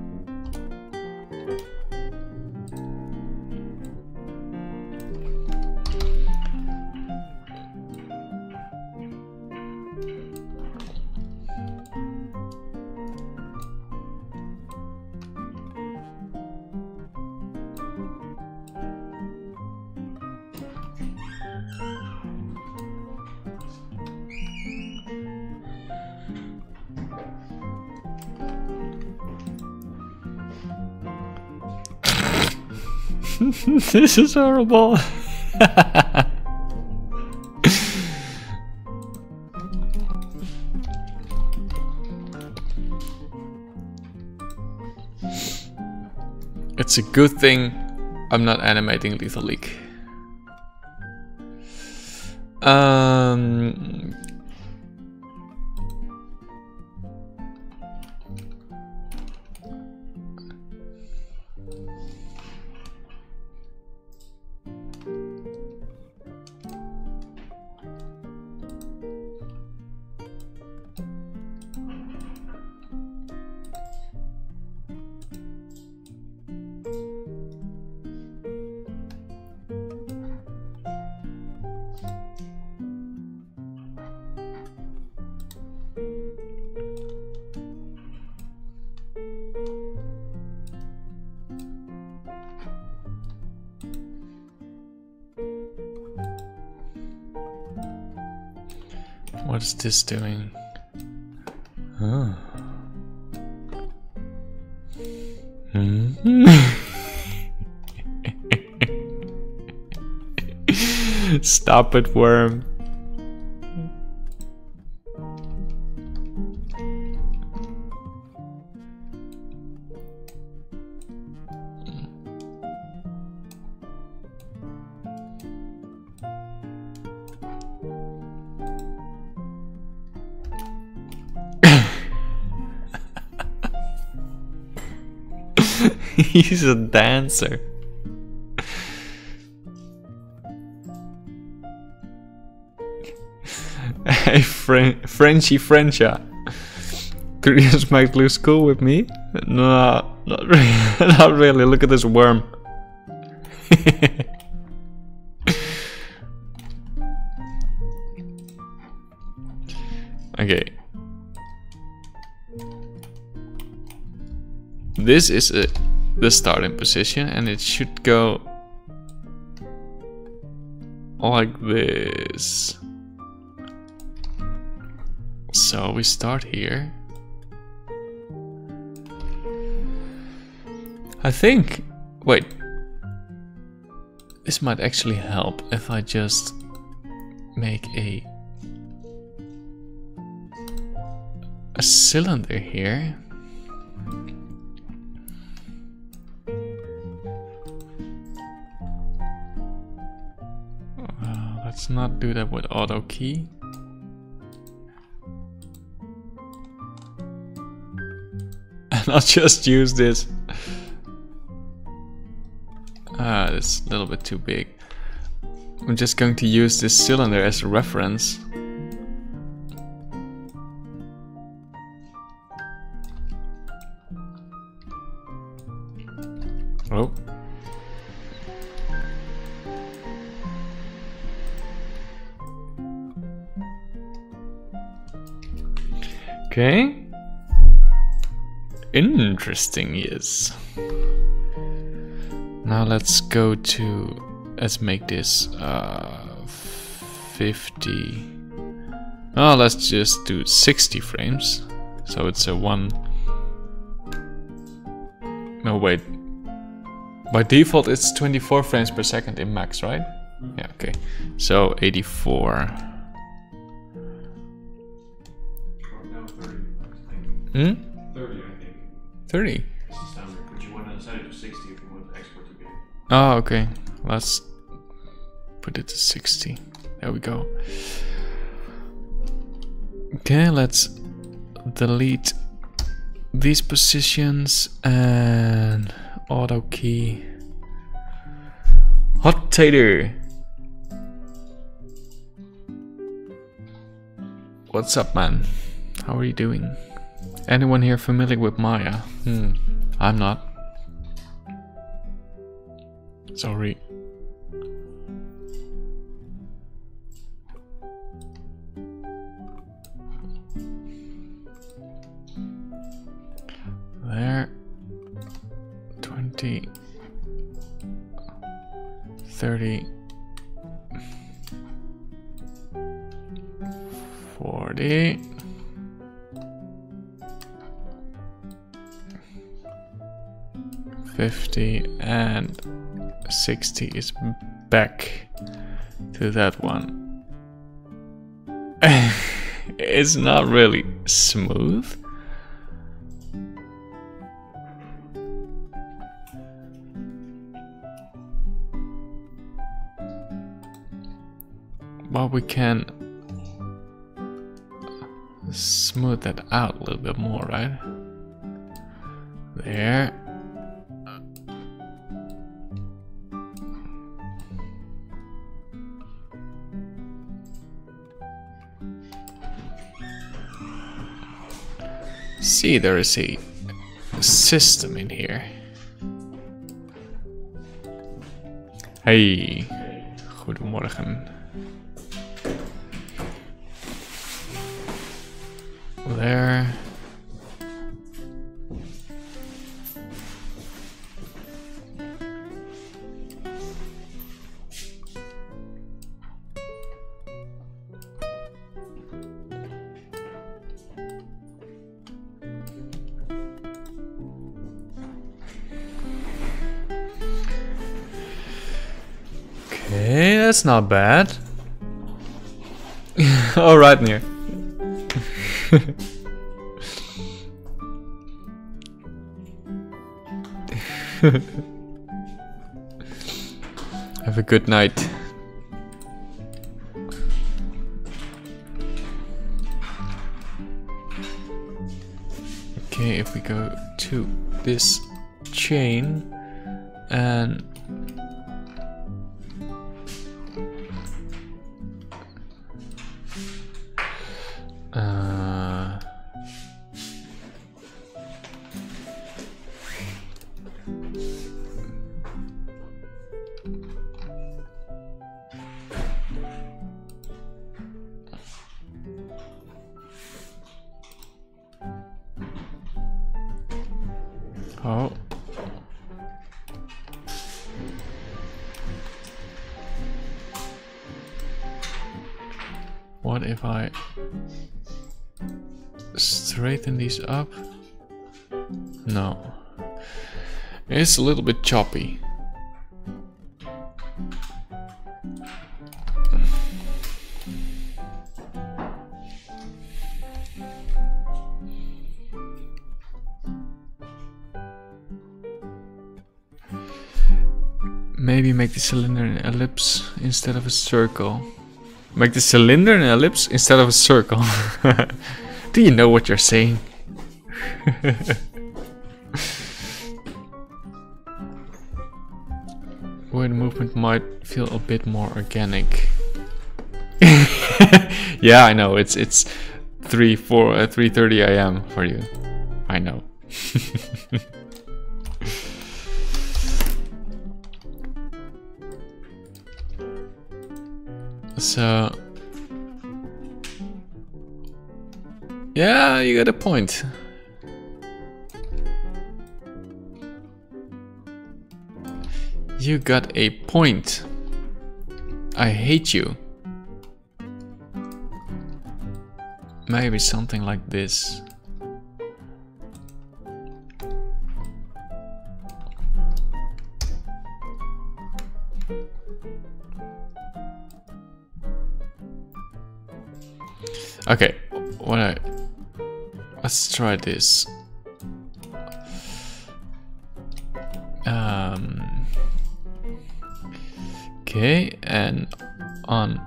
This is horrible. It's a good thing I'm not animating Lethal Leak. Um... What is this doing? Oh. Hmm. Stop it, worm. He's a dancer. Hey, Fren Frenchy Frencha. Could you just make blue school with me? No, not really. Not really. Look at this worm. Okay. This is a, the starting position, and it should go like this. So we start here. I think, wait, this might actually help if I just make a a cylinder here. Uh, let's not do that with auto key. And I'll just use this. Ah, that's a little bit too big. I'm just going to use this cylinder as a reference. Oh. Okay. Interesting, yes. Now let's go to, let's make this uh, fifty. Oh, let's just do sixty frames. So it's a one. No, wait. By default, it's twenty-four frames per second in max, right? Mm-hmm. Yeah, okay. So eighty-four. Hmm? thirty, I think. thirty? It's the standard, but you want to set it to sixty if you want the export to be. Oh, okay. Let's put it to sixty. There we go. Okay, let's delete these positions and auto key. Hot Tater. What's up, man? How are you doing? Anyone here familiar with Maya? Hmm, I'm not. Sorry. There. twenty. thirty. forty. fifty and sixty is back to that one. It's not really smooth. But we can smooth that out a little bit more, right? There. See, there is a system in here. Hey, goedemorgen. There. Okay, that's not bad. All right, Nier. Have a good night. Okay, if we go to this chain and uh, oh. What if I straighten these up? No. It's a little bit choppy. Maybe make the cylinder an ellipse instead of a circle. Make the cylinder an ellipse instead of a circle. Do you know what you're saying? Where the movement might feel a bit more organic. Yeah, I know. It's it's three four uh, three thirty a m for you. I know. So yeah, you got a point. You got a point. I hate you. Maybe something like this. Okay, what I let's try this. Um, okay, and on.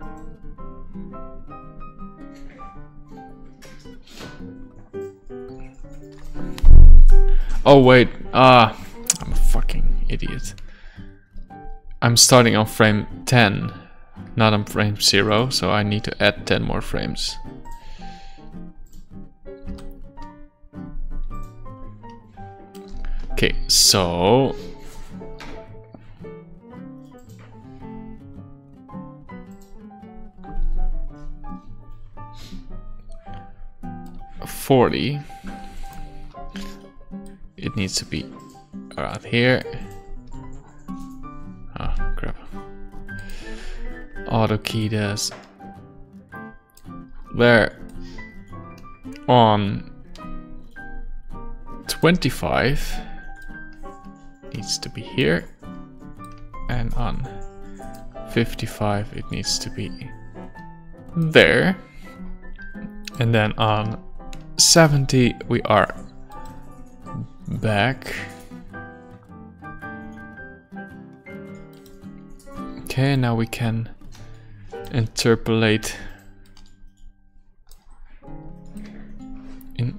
Oh wait, ah, I'm a fucking idiot. I'm starting on frame ten, not on frame zero, so I need to add ten more frames. Okay, so forty. It needs to be around here. Oh crap. Auto key does there on twenty-five needs to be here, and on fifty-five it needs to be there, and then on seventy we are back. Okay, now we can interpolate in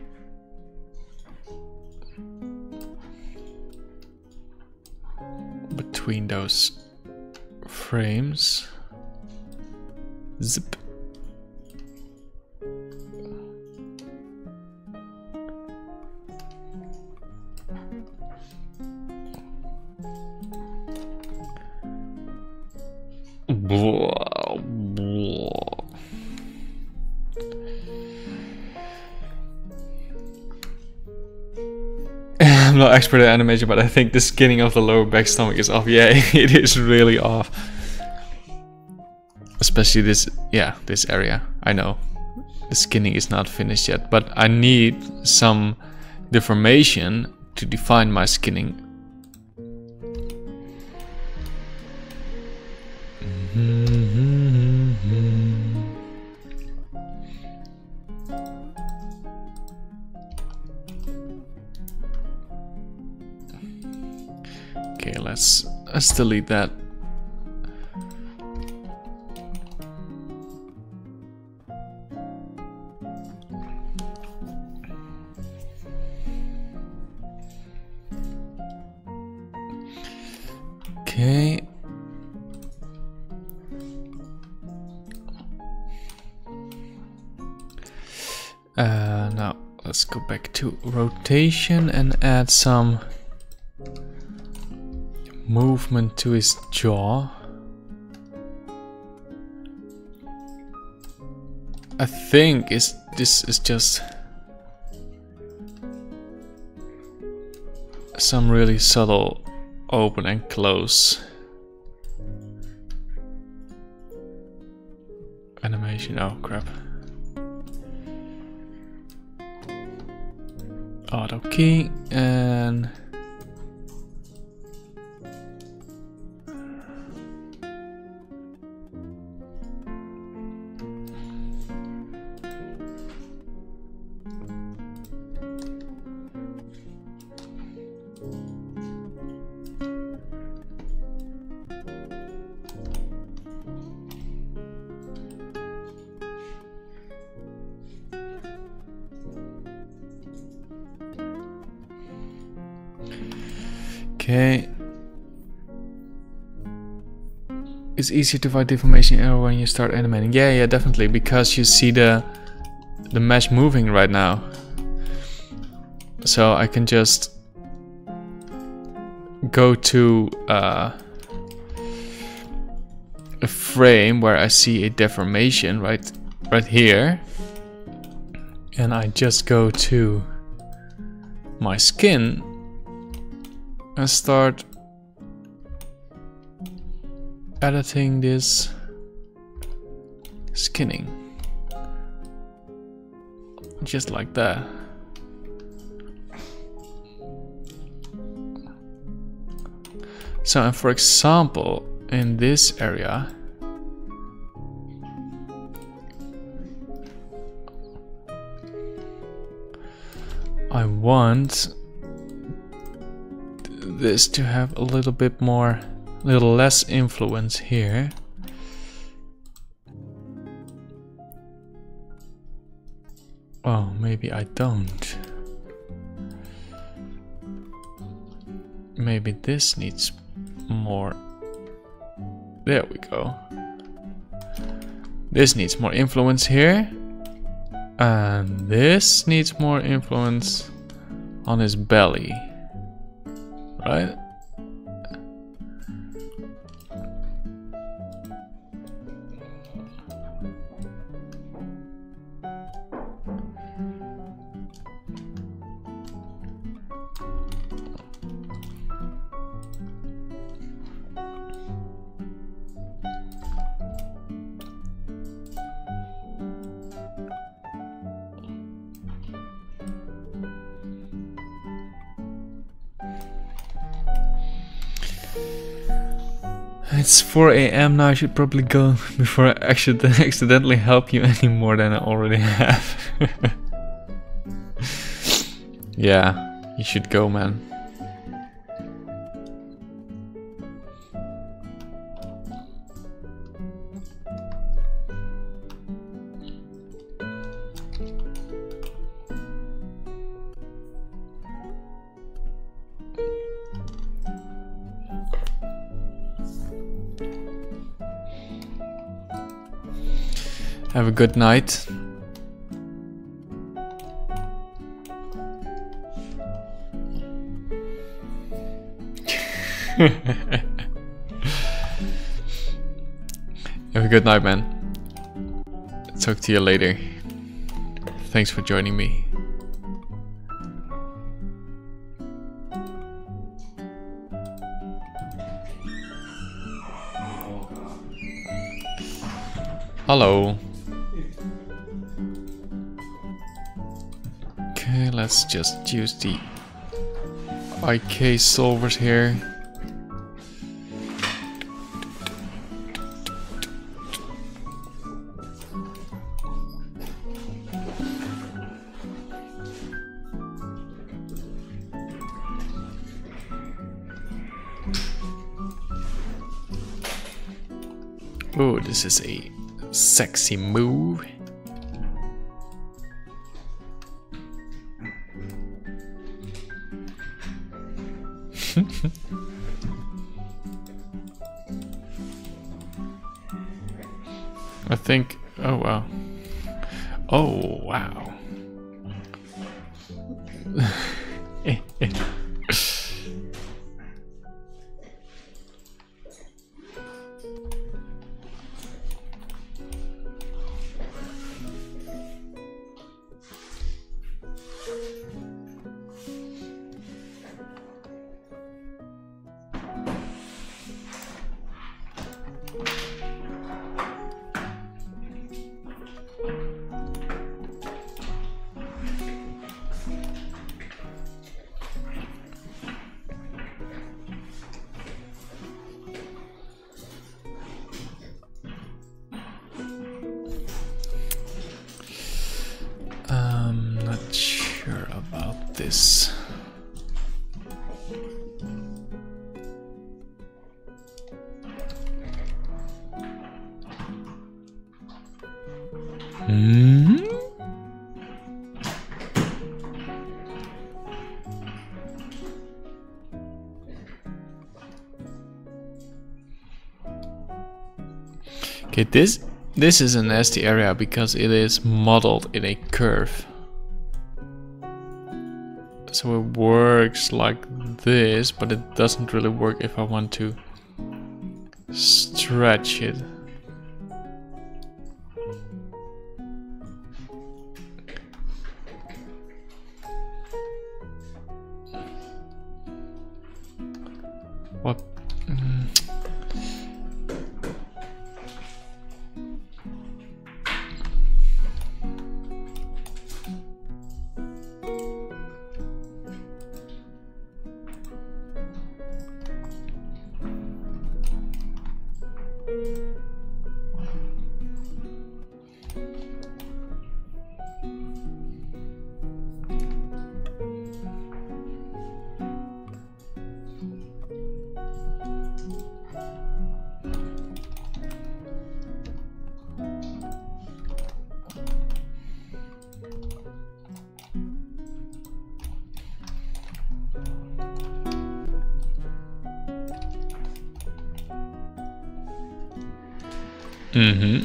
between those frames. Zip. I'm not expert at animation, but I think the skinning of the lower back stomach is off. Yeah, it is really off. Especially this, yeah, this area. I know the skinning is not finished yet, but I need some deformation to define my skinning. Okay, let's let's delete that. Okay. Uh, now let's go back to rotation and add some movement to his jaw. I think is this is just some really subtle open and close animation. Oh crap. Auto key and okay. It's easier to find deformation error when you start animating. Yeah, yeah, definitely, because you see the the mesh moving right now. So I can just go to uh, a frame where I see a deformation right right here, and I just go to my skin and start editing this skinning just like that. So, and for example, in this area, I want this to have a little bit more, little less influence here. Oh, maybe I don't. Maybe this needs more. There we go. This needs more influence here. And this needs more influence on his belly. Right? It's four A M now, I should probably go before I accident accidentally help you any more than I already have. Yeah, you should go, man. Have a good night. Have a good night, man. Talk to you later. Thanks for joining me. Hello. Okay, let's just use the I K solvers here. Oh, this is a sexy move. I think, oh wow. Oh wow. I'm not sure about this. Hmm? Okay, this this is a nasty area because it is modeled in a curve. So it works like this, but it doesn't really work if I want to stretch it. What? Mm. Mm-hmm.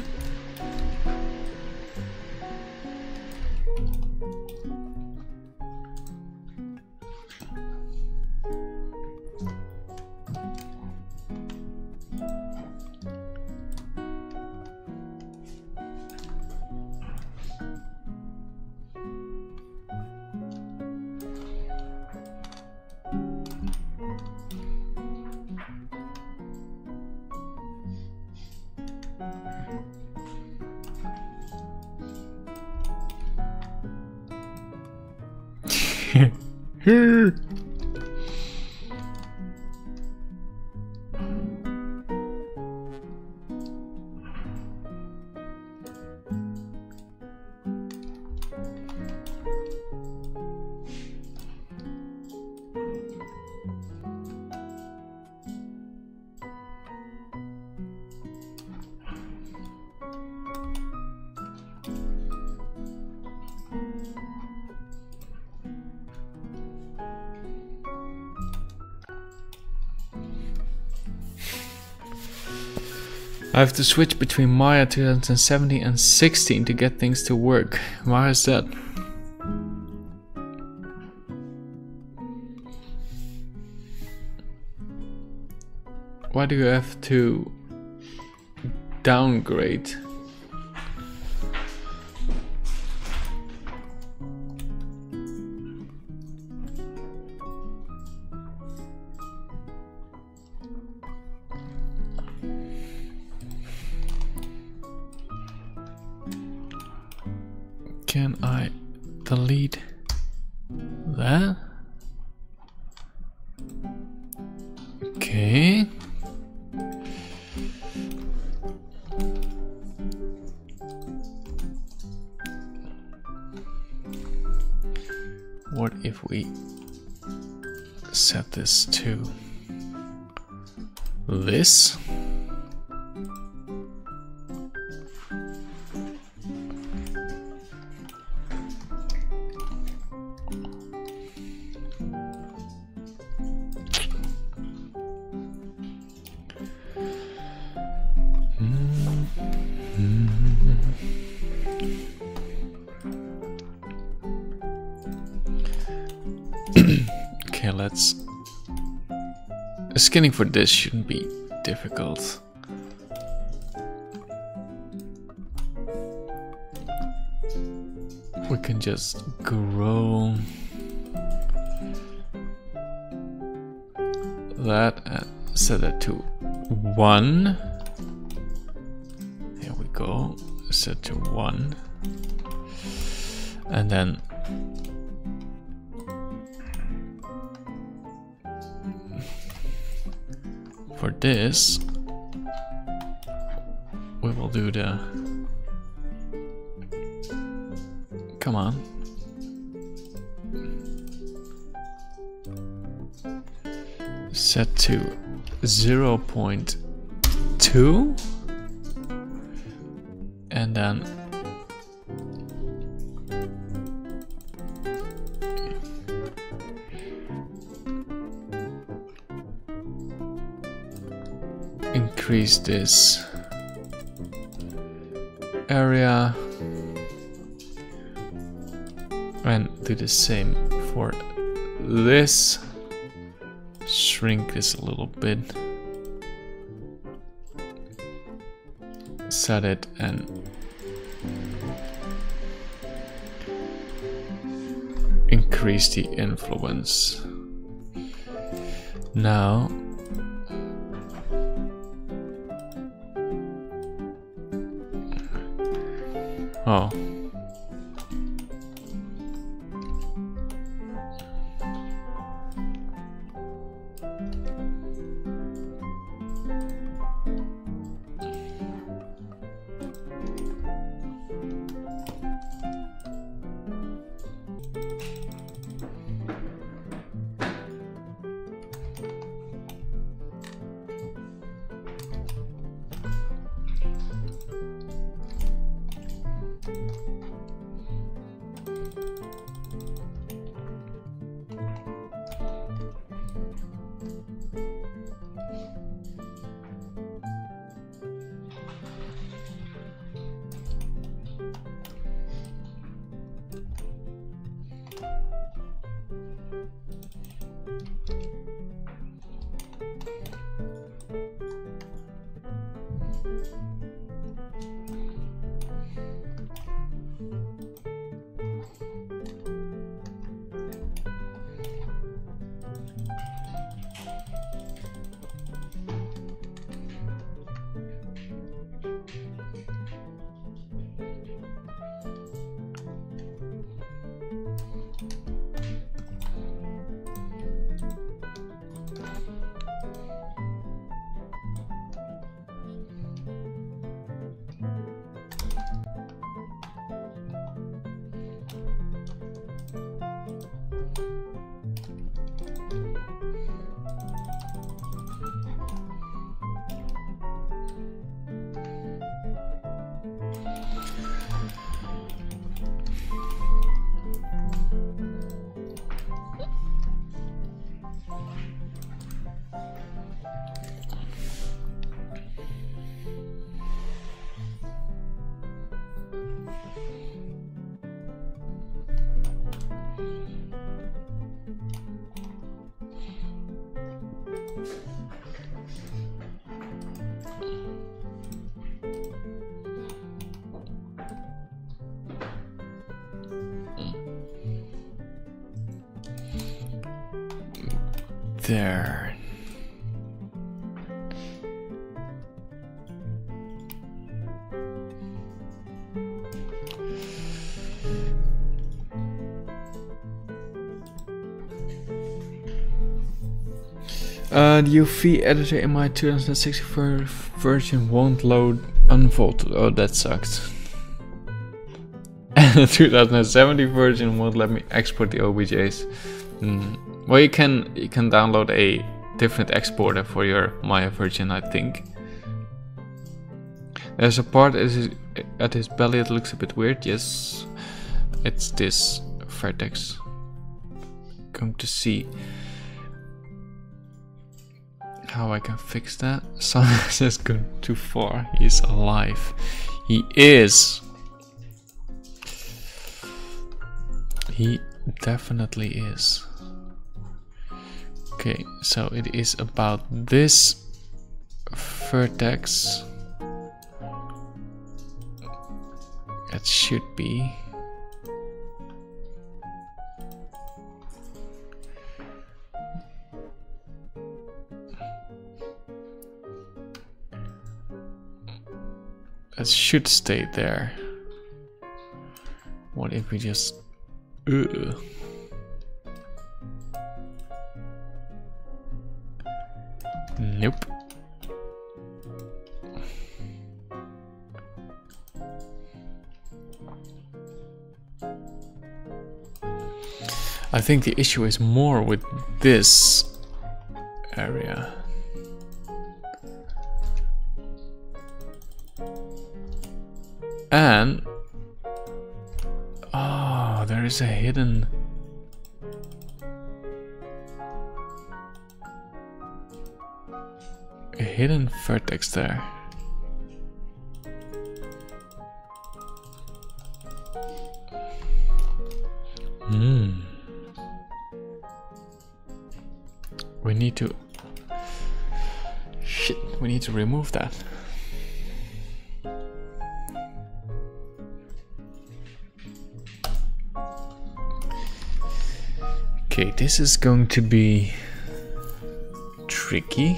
I have to switch between Maya twenty seventeen and sixteen to get things to work. Why is that? Why do you have to downgrade? Can I delete that? Okay. What if we set this to this? Okay, let's... Skinning for this shouldn't be difficult. We can just grow that and set it to one. Here we go. Set to one. And then for this, we will do the... Come on. Set to zero point two. And then increase this area and do the same for this. Shrink this a little bit. set it and increase the influence. Now oh there. Uh, the U V editor in my two thousand sixteen version won't load unvaulted. Oh, that sucks. And the two thousand seventeen version won't let me export the O B Js. Mm. Well, you can you can download a different exporter for your Maya version, I think. There's a part at his belly that looks a bit weird. Yes, it's this vertex. Come to see how I can fix that. Son has gone too far. He's alive. He is. He definitely is. Okay, so it is about this vertex. It should be. It should stay there. What if we just... Ugh. Nope. I think the issue is more with this area. And oh, there is a hidden a hidden vertex there. Hmm. We need to shit, we need to remove that. Okay, this is going to be tricky.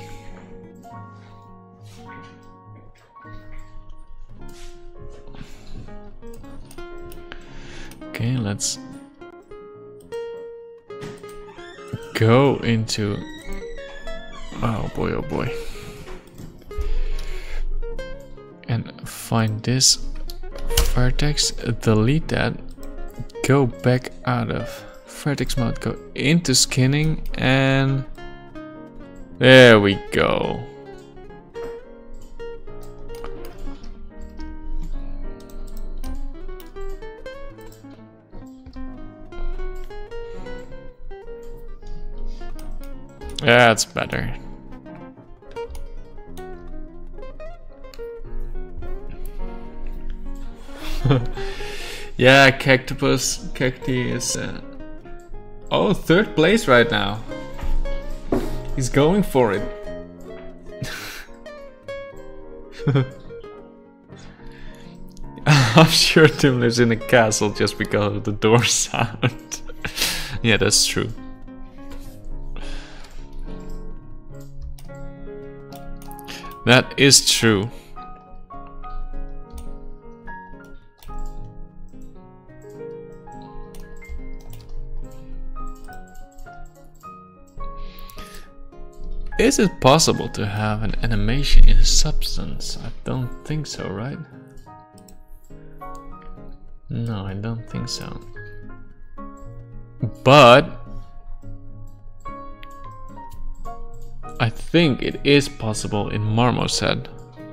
Okay, let's go into, oh boy, oh boy, and find this vertex, delete that, go back out of vertex mode, go into skinning, and there we go. That's better. Yeah, Cactopus, Cacti is uh, oh, third place right now. He's going for it. I'm sure Tim lives in a castle just because of the door sound. Yeah, that's true. That is true. Is it possible to have an animation in a substance? I don't think so, right? No, I don't think so. But I think it is possible in Marmoset.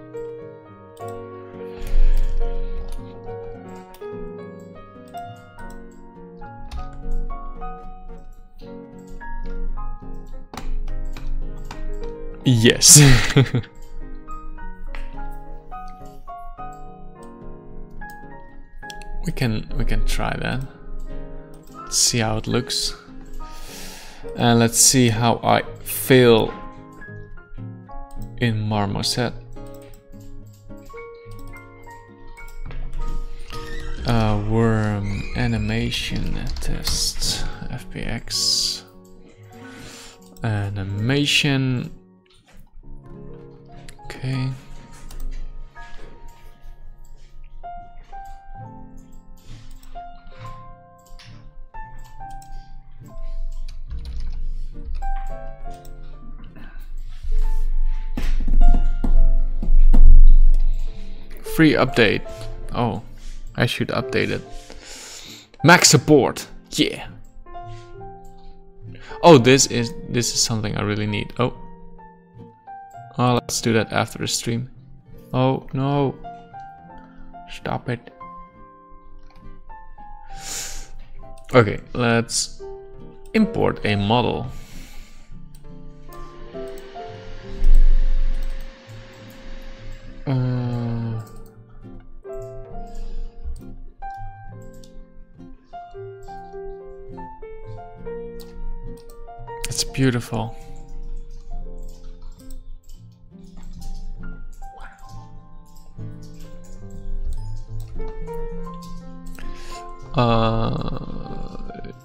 Yes. we can we can try that. Let's see how it looks. And let's see how I feel in Marmoset. Uh, worm animation test F P X animation. Okay. Free update. Oh, I should update it. Max support. Yeah. Oh, this is this is something I really need. Oh. Oh, let's do that after the stream. Oh no. Stop it. Okay, let's import a model. Uh, it's beautiful. Uh,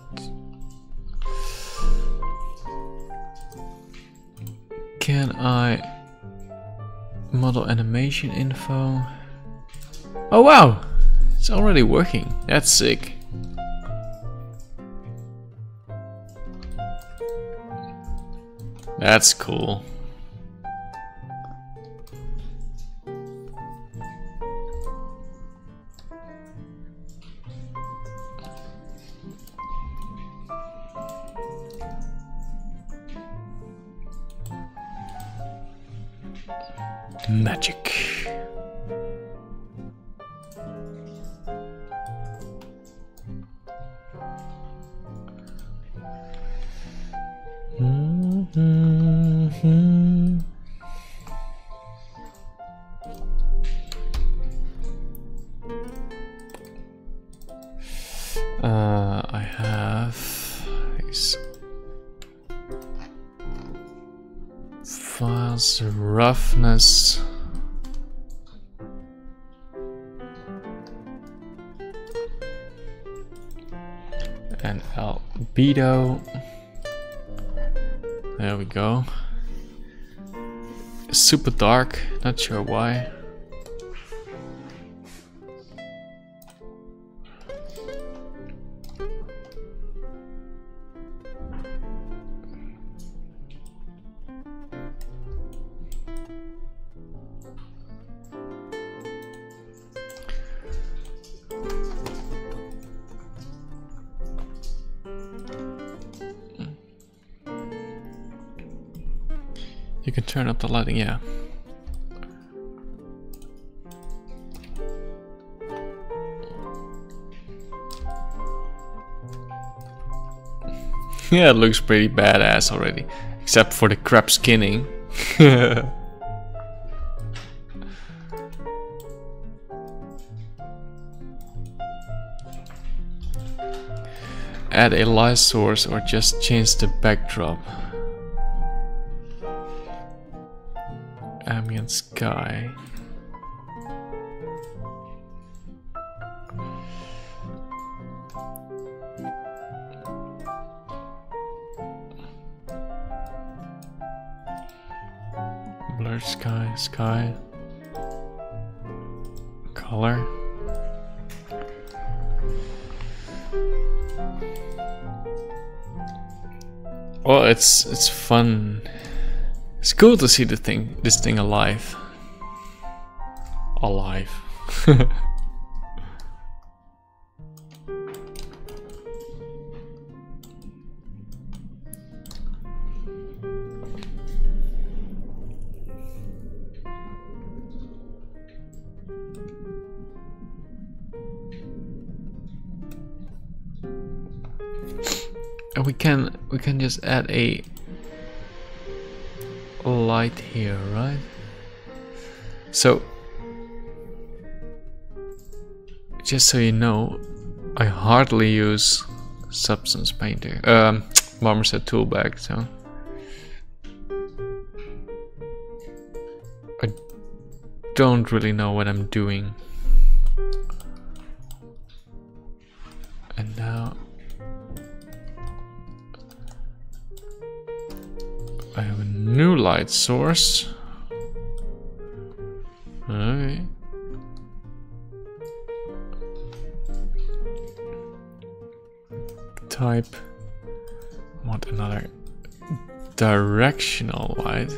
can I model animation info? Oh wow, it's already working. That's sick. That's cool. Magic. Mm-hmm. Uh, I have these files, roughness. And albedo. There we go. Super dark, not sure why. You can turn up the lighting, yeah. Yeah, it looks pretty badass already. Except for the crap skinning. Add a light source or just change the backdrop. Ambient sky. Blurred sky, sky. Color. Well, it's it's fun. It's cool to see the thing, this thing alive. Alive. And we can we can just add a light here, right? So just so you know, I hardly use Substance Painter, um, Marmoset Toolbag, so I don't really know what I'm doing. And now I have a new light source. Okay. Type. I want another directional light.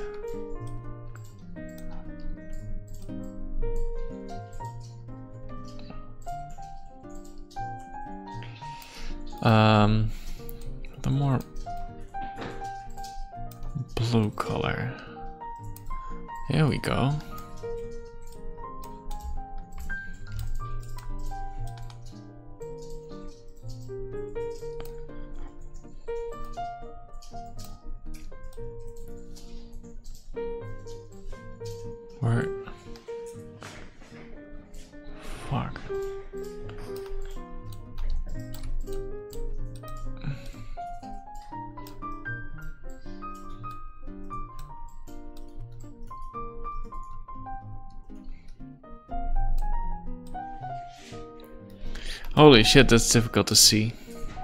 Um, the more blue color. Here we go. Where? Fuck. Holy shit, that's difficult to see.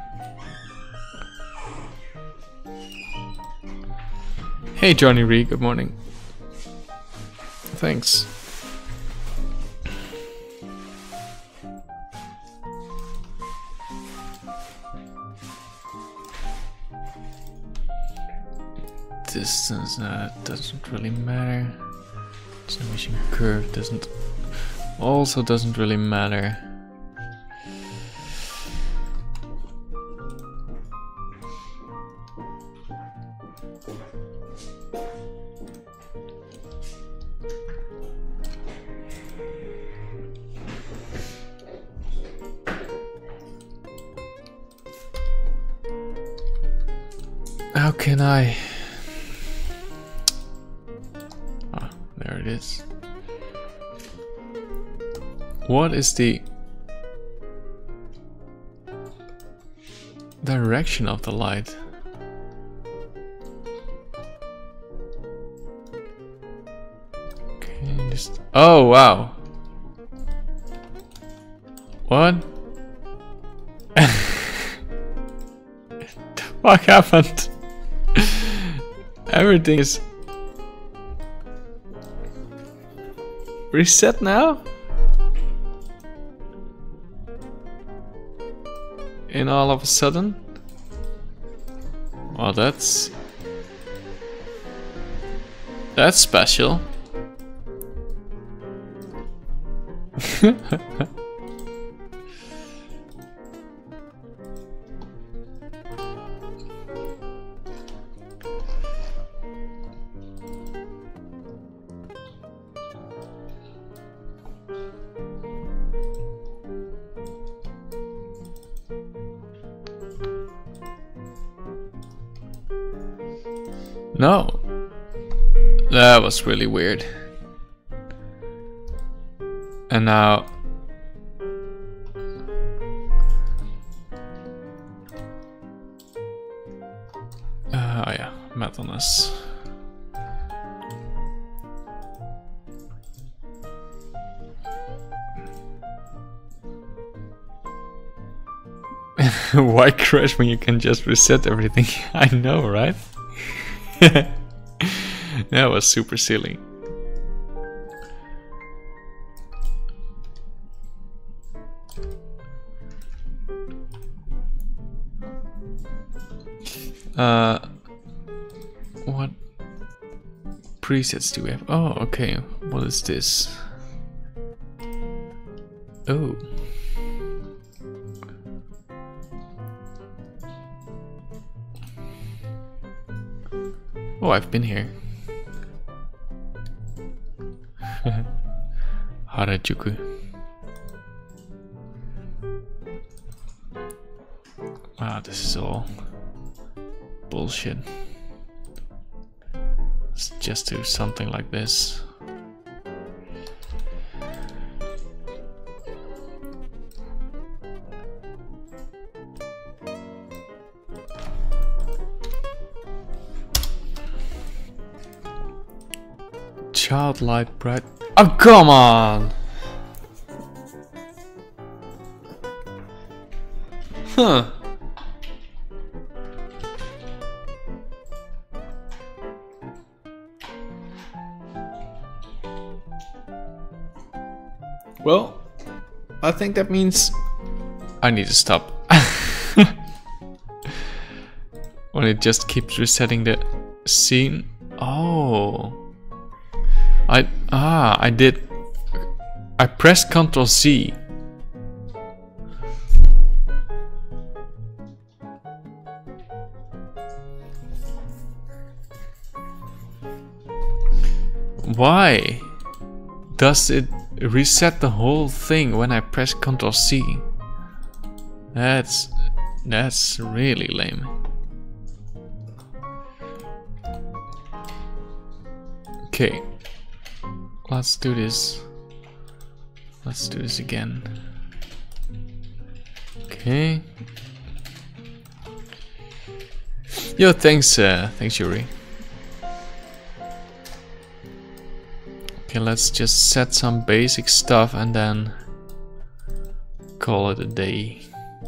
Hey Johnny Ree, good morning. Thanks. Distance, uh, doesn't really matter. Distribution curve doesn't, also doesn't really matter. How can I? Ah, there it is. What is the direction of the light? Okay, just. Oh wow. What? What happened? Everything is reset now? And all of a sudden? Well, that's... That's special. No. That was really weird. And now... Uh, oh yeah, metalness. Why crash when you can just reset everything? I know, right? That was super silly. Uh, what presets do we have? Oh, okay. What is this? Oh. Oh, I've been here. Harajuku. Wow, this is all bullshit. Let's just do something like this. Childlike bright. Oh, come on! Huh. Well, I think that means I need to stop. When it just keeps resetting the scene. Oh. I ah I did I pressed Control C. Why does it reset the whole thing when I press Control C? That's that's really lame. Okay. Let's do this. Let's do this again. Okay. Yo, thanks, uh, thanks, Yuri. Okay, let's just set some basic stuff and then call it a day.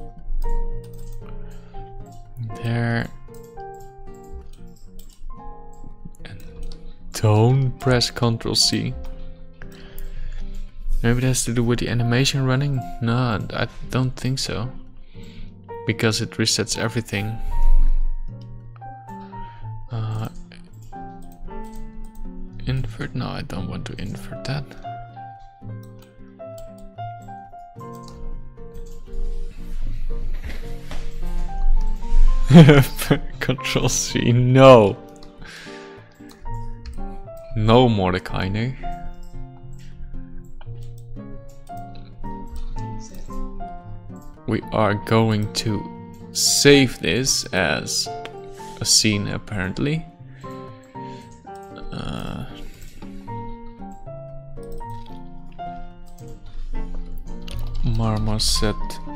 There. And don't press Control C. Maybe it has to do with the animation running? No, I don't think so. Because it resets everything. Uh, invert? No, I don't want to invert that. Control C, no. No, Mordecai, no. We are going to save this as a scene, apparently. Uh, Marmoset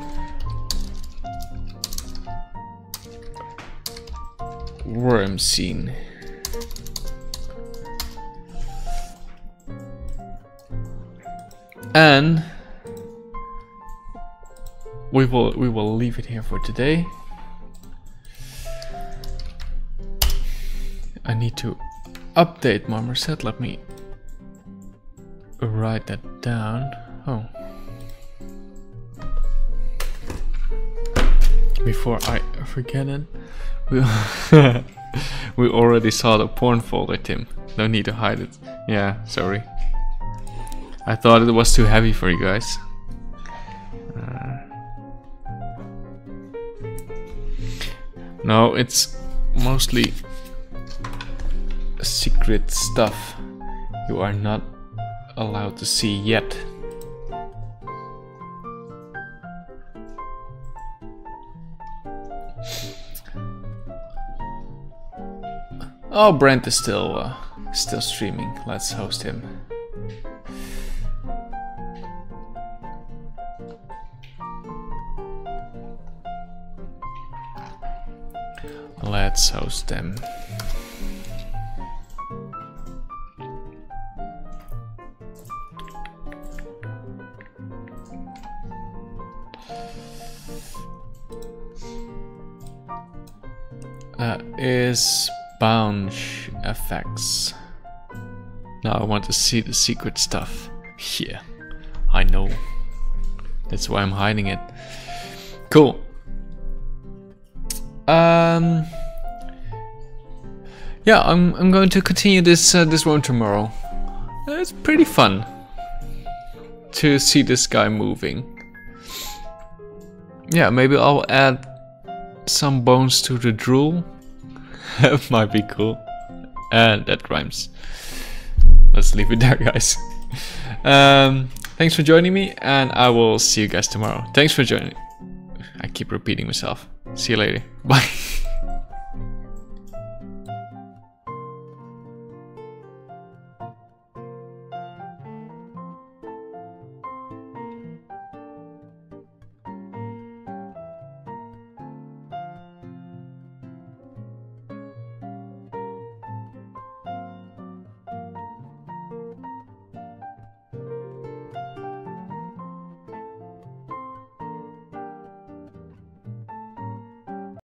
worm scene. And we will we will leave it here for today. I need to update Marmoset. Let me write that down. Oh. Before I forget it, we, we already saw the porn folder, Tim. No need to hide it. Yeah, sorry. I thought it was too heavy for you guys. Uh, no, it's mostly secret stuff you are not allowed to see yet. Oh, Brent is still uh, still streaming. Let's host him. Let's host them. Uh, is Bounce effects. Now I want to see the secret stuff. Yeah, I know. That's why I'm hiding it. Cool. Um. Yeah, I'm I'm going to continue this uh, this one tomorrow. It's pretty fun to see this guy moving. Yeah, maybe I'll add some bones to the drool. That might be cool. And that rhymes. Let's leave it there, guys. Um, thanks for joining me, and I will see you guys tomorrow. Thanks for joining. I keep repeating myself. See you later. Bye.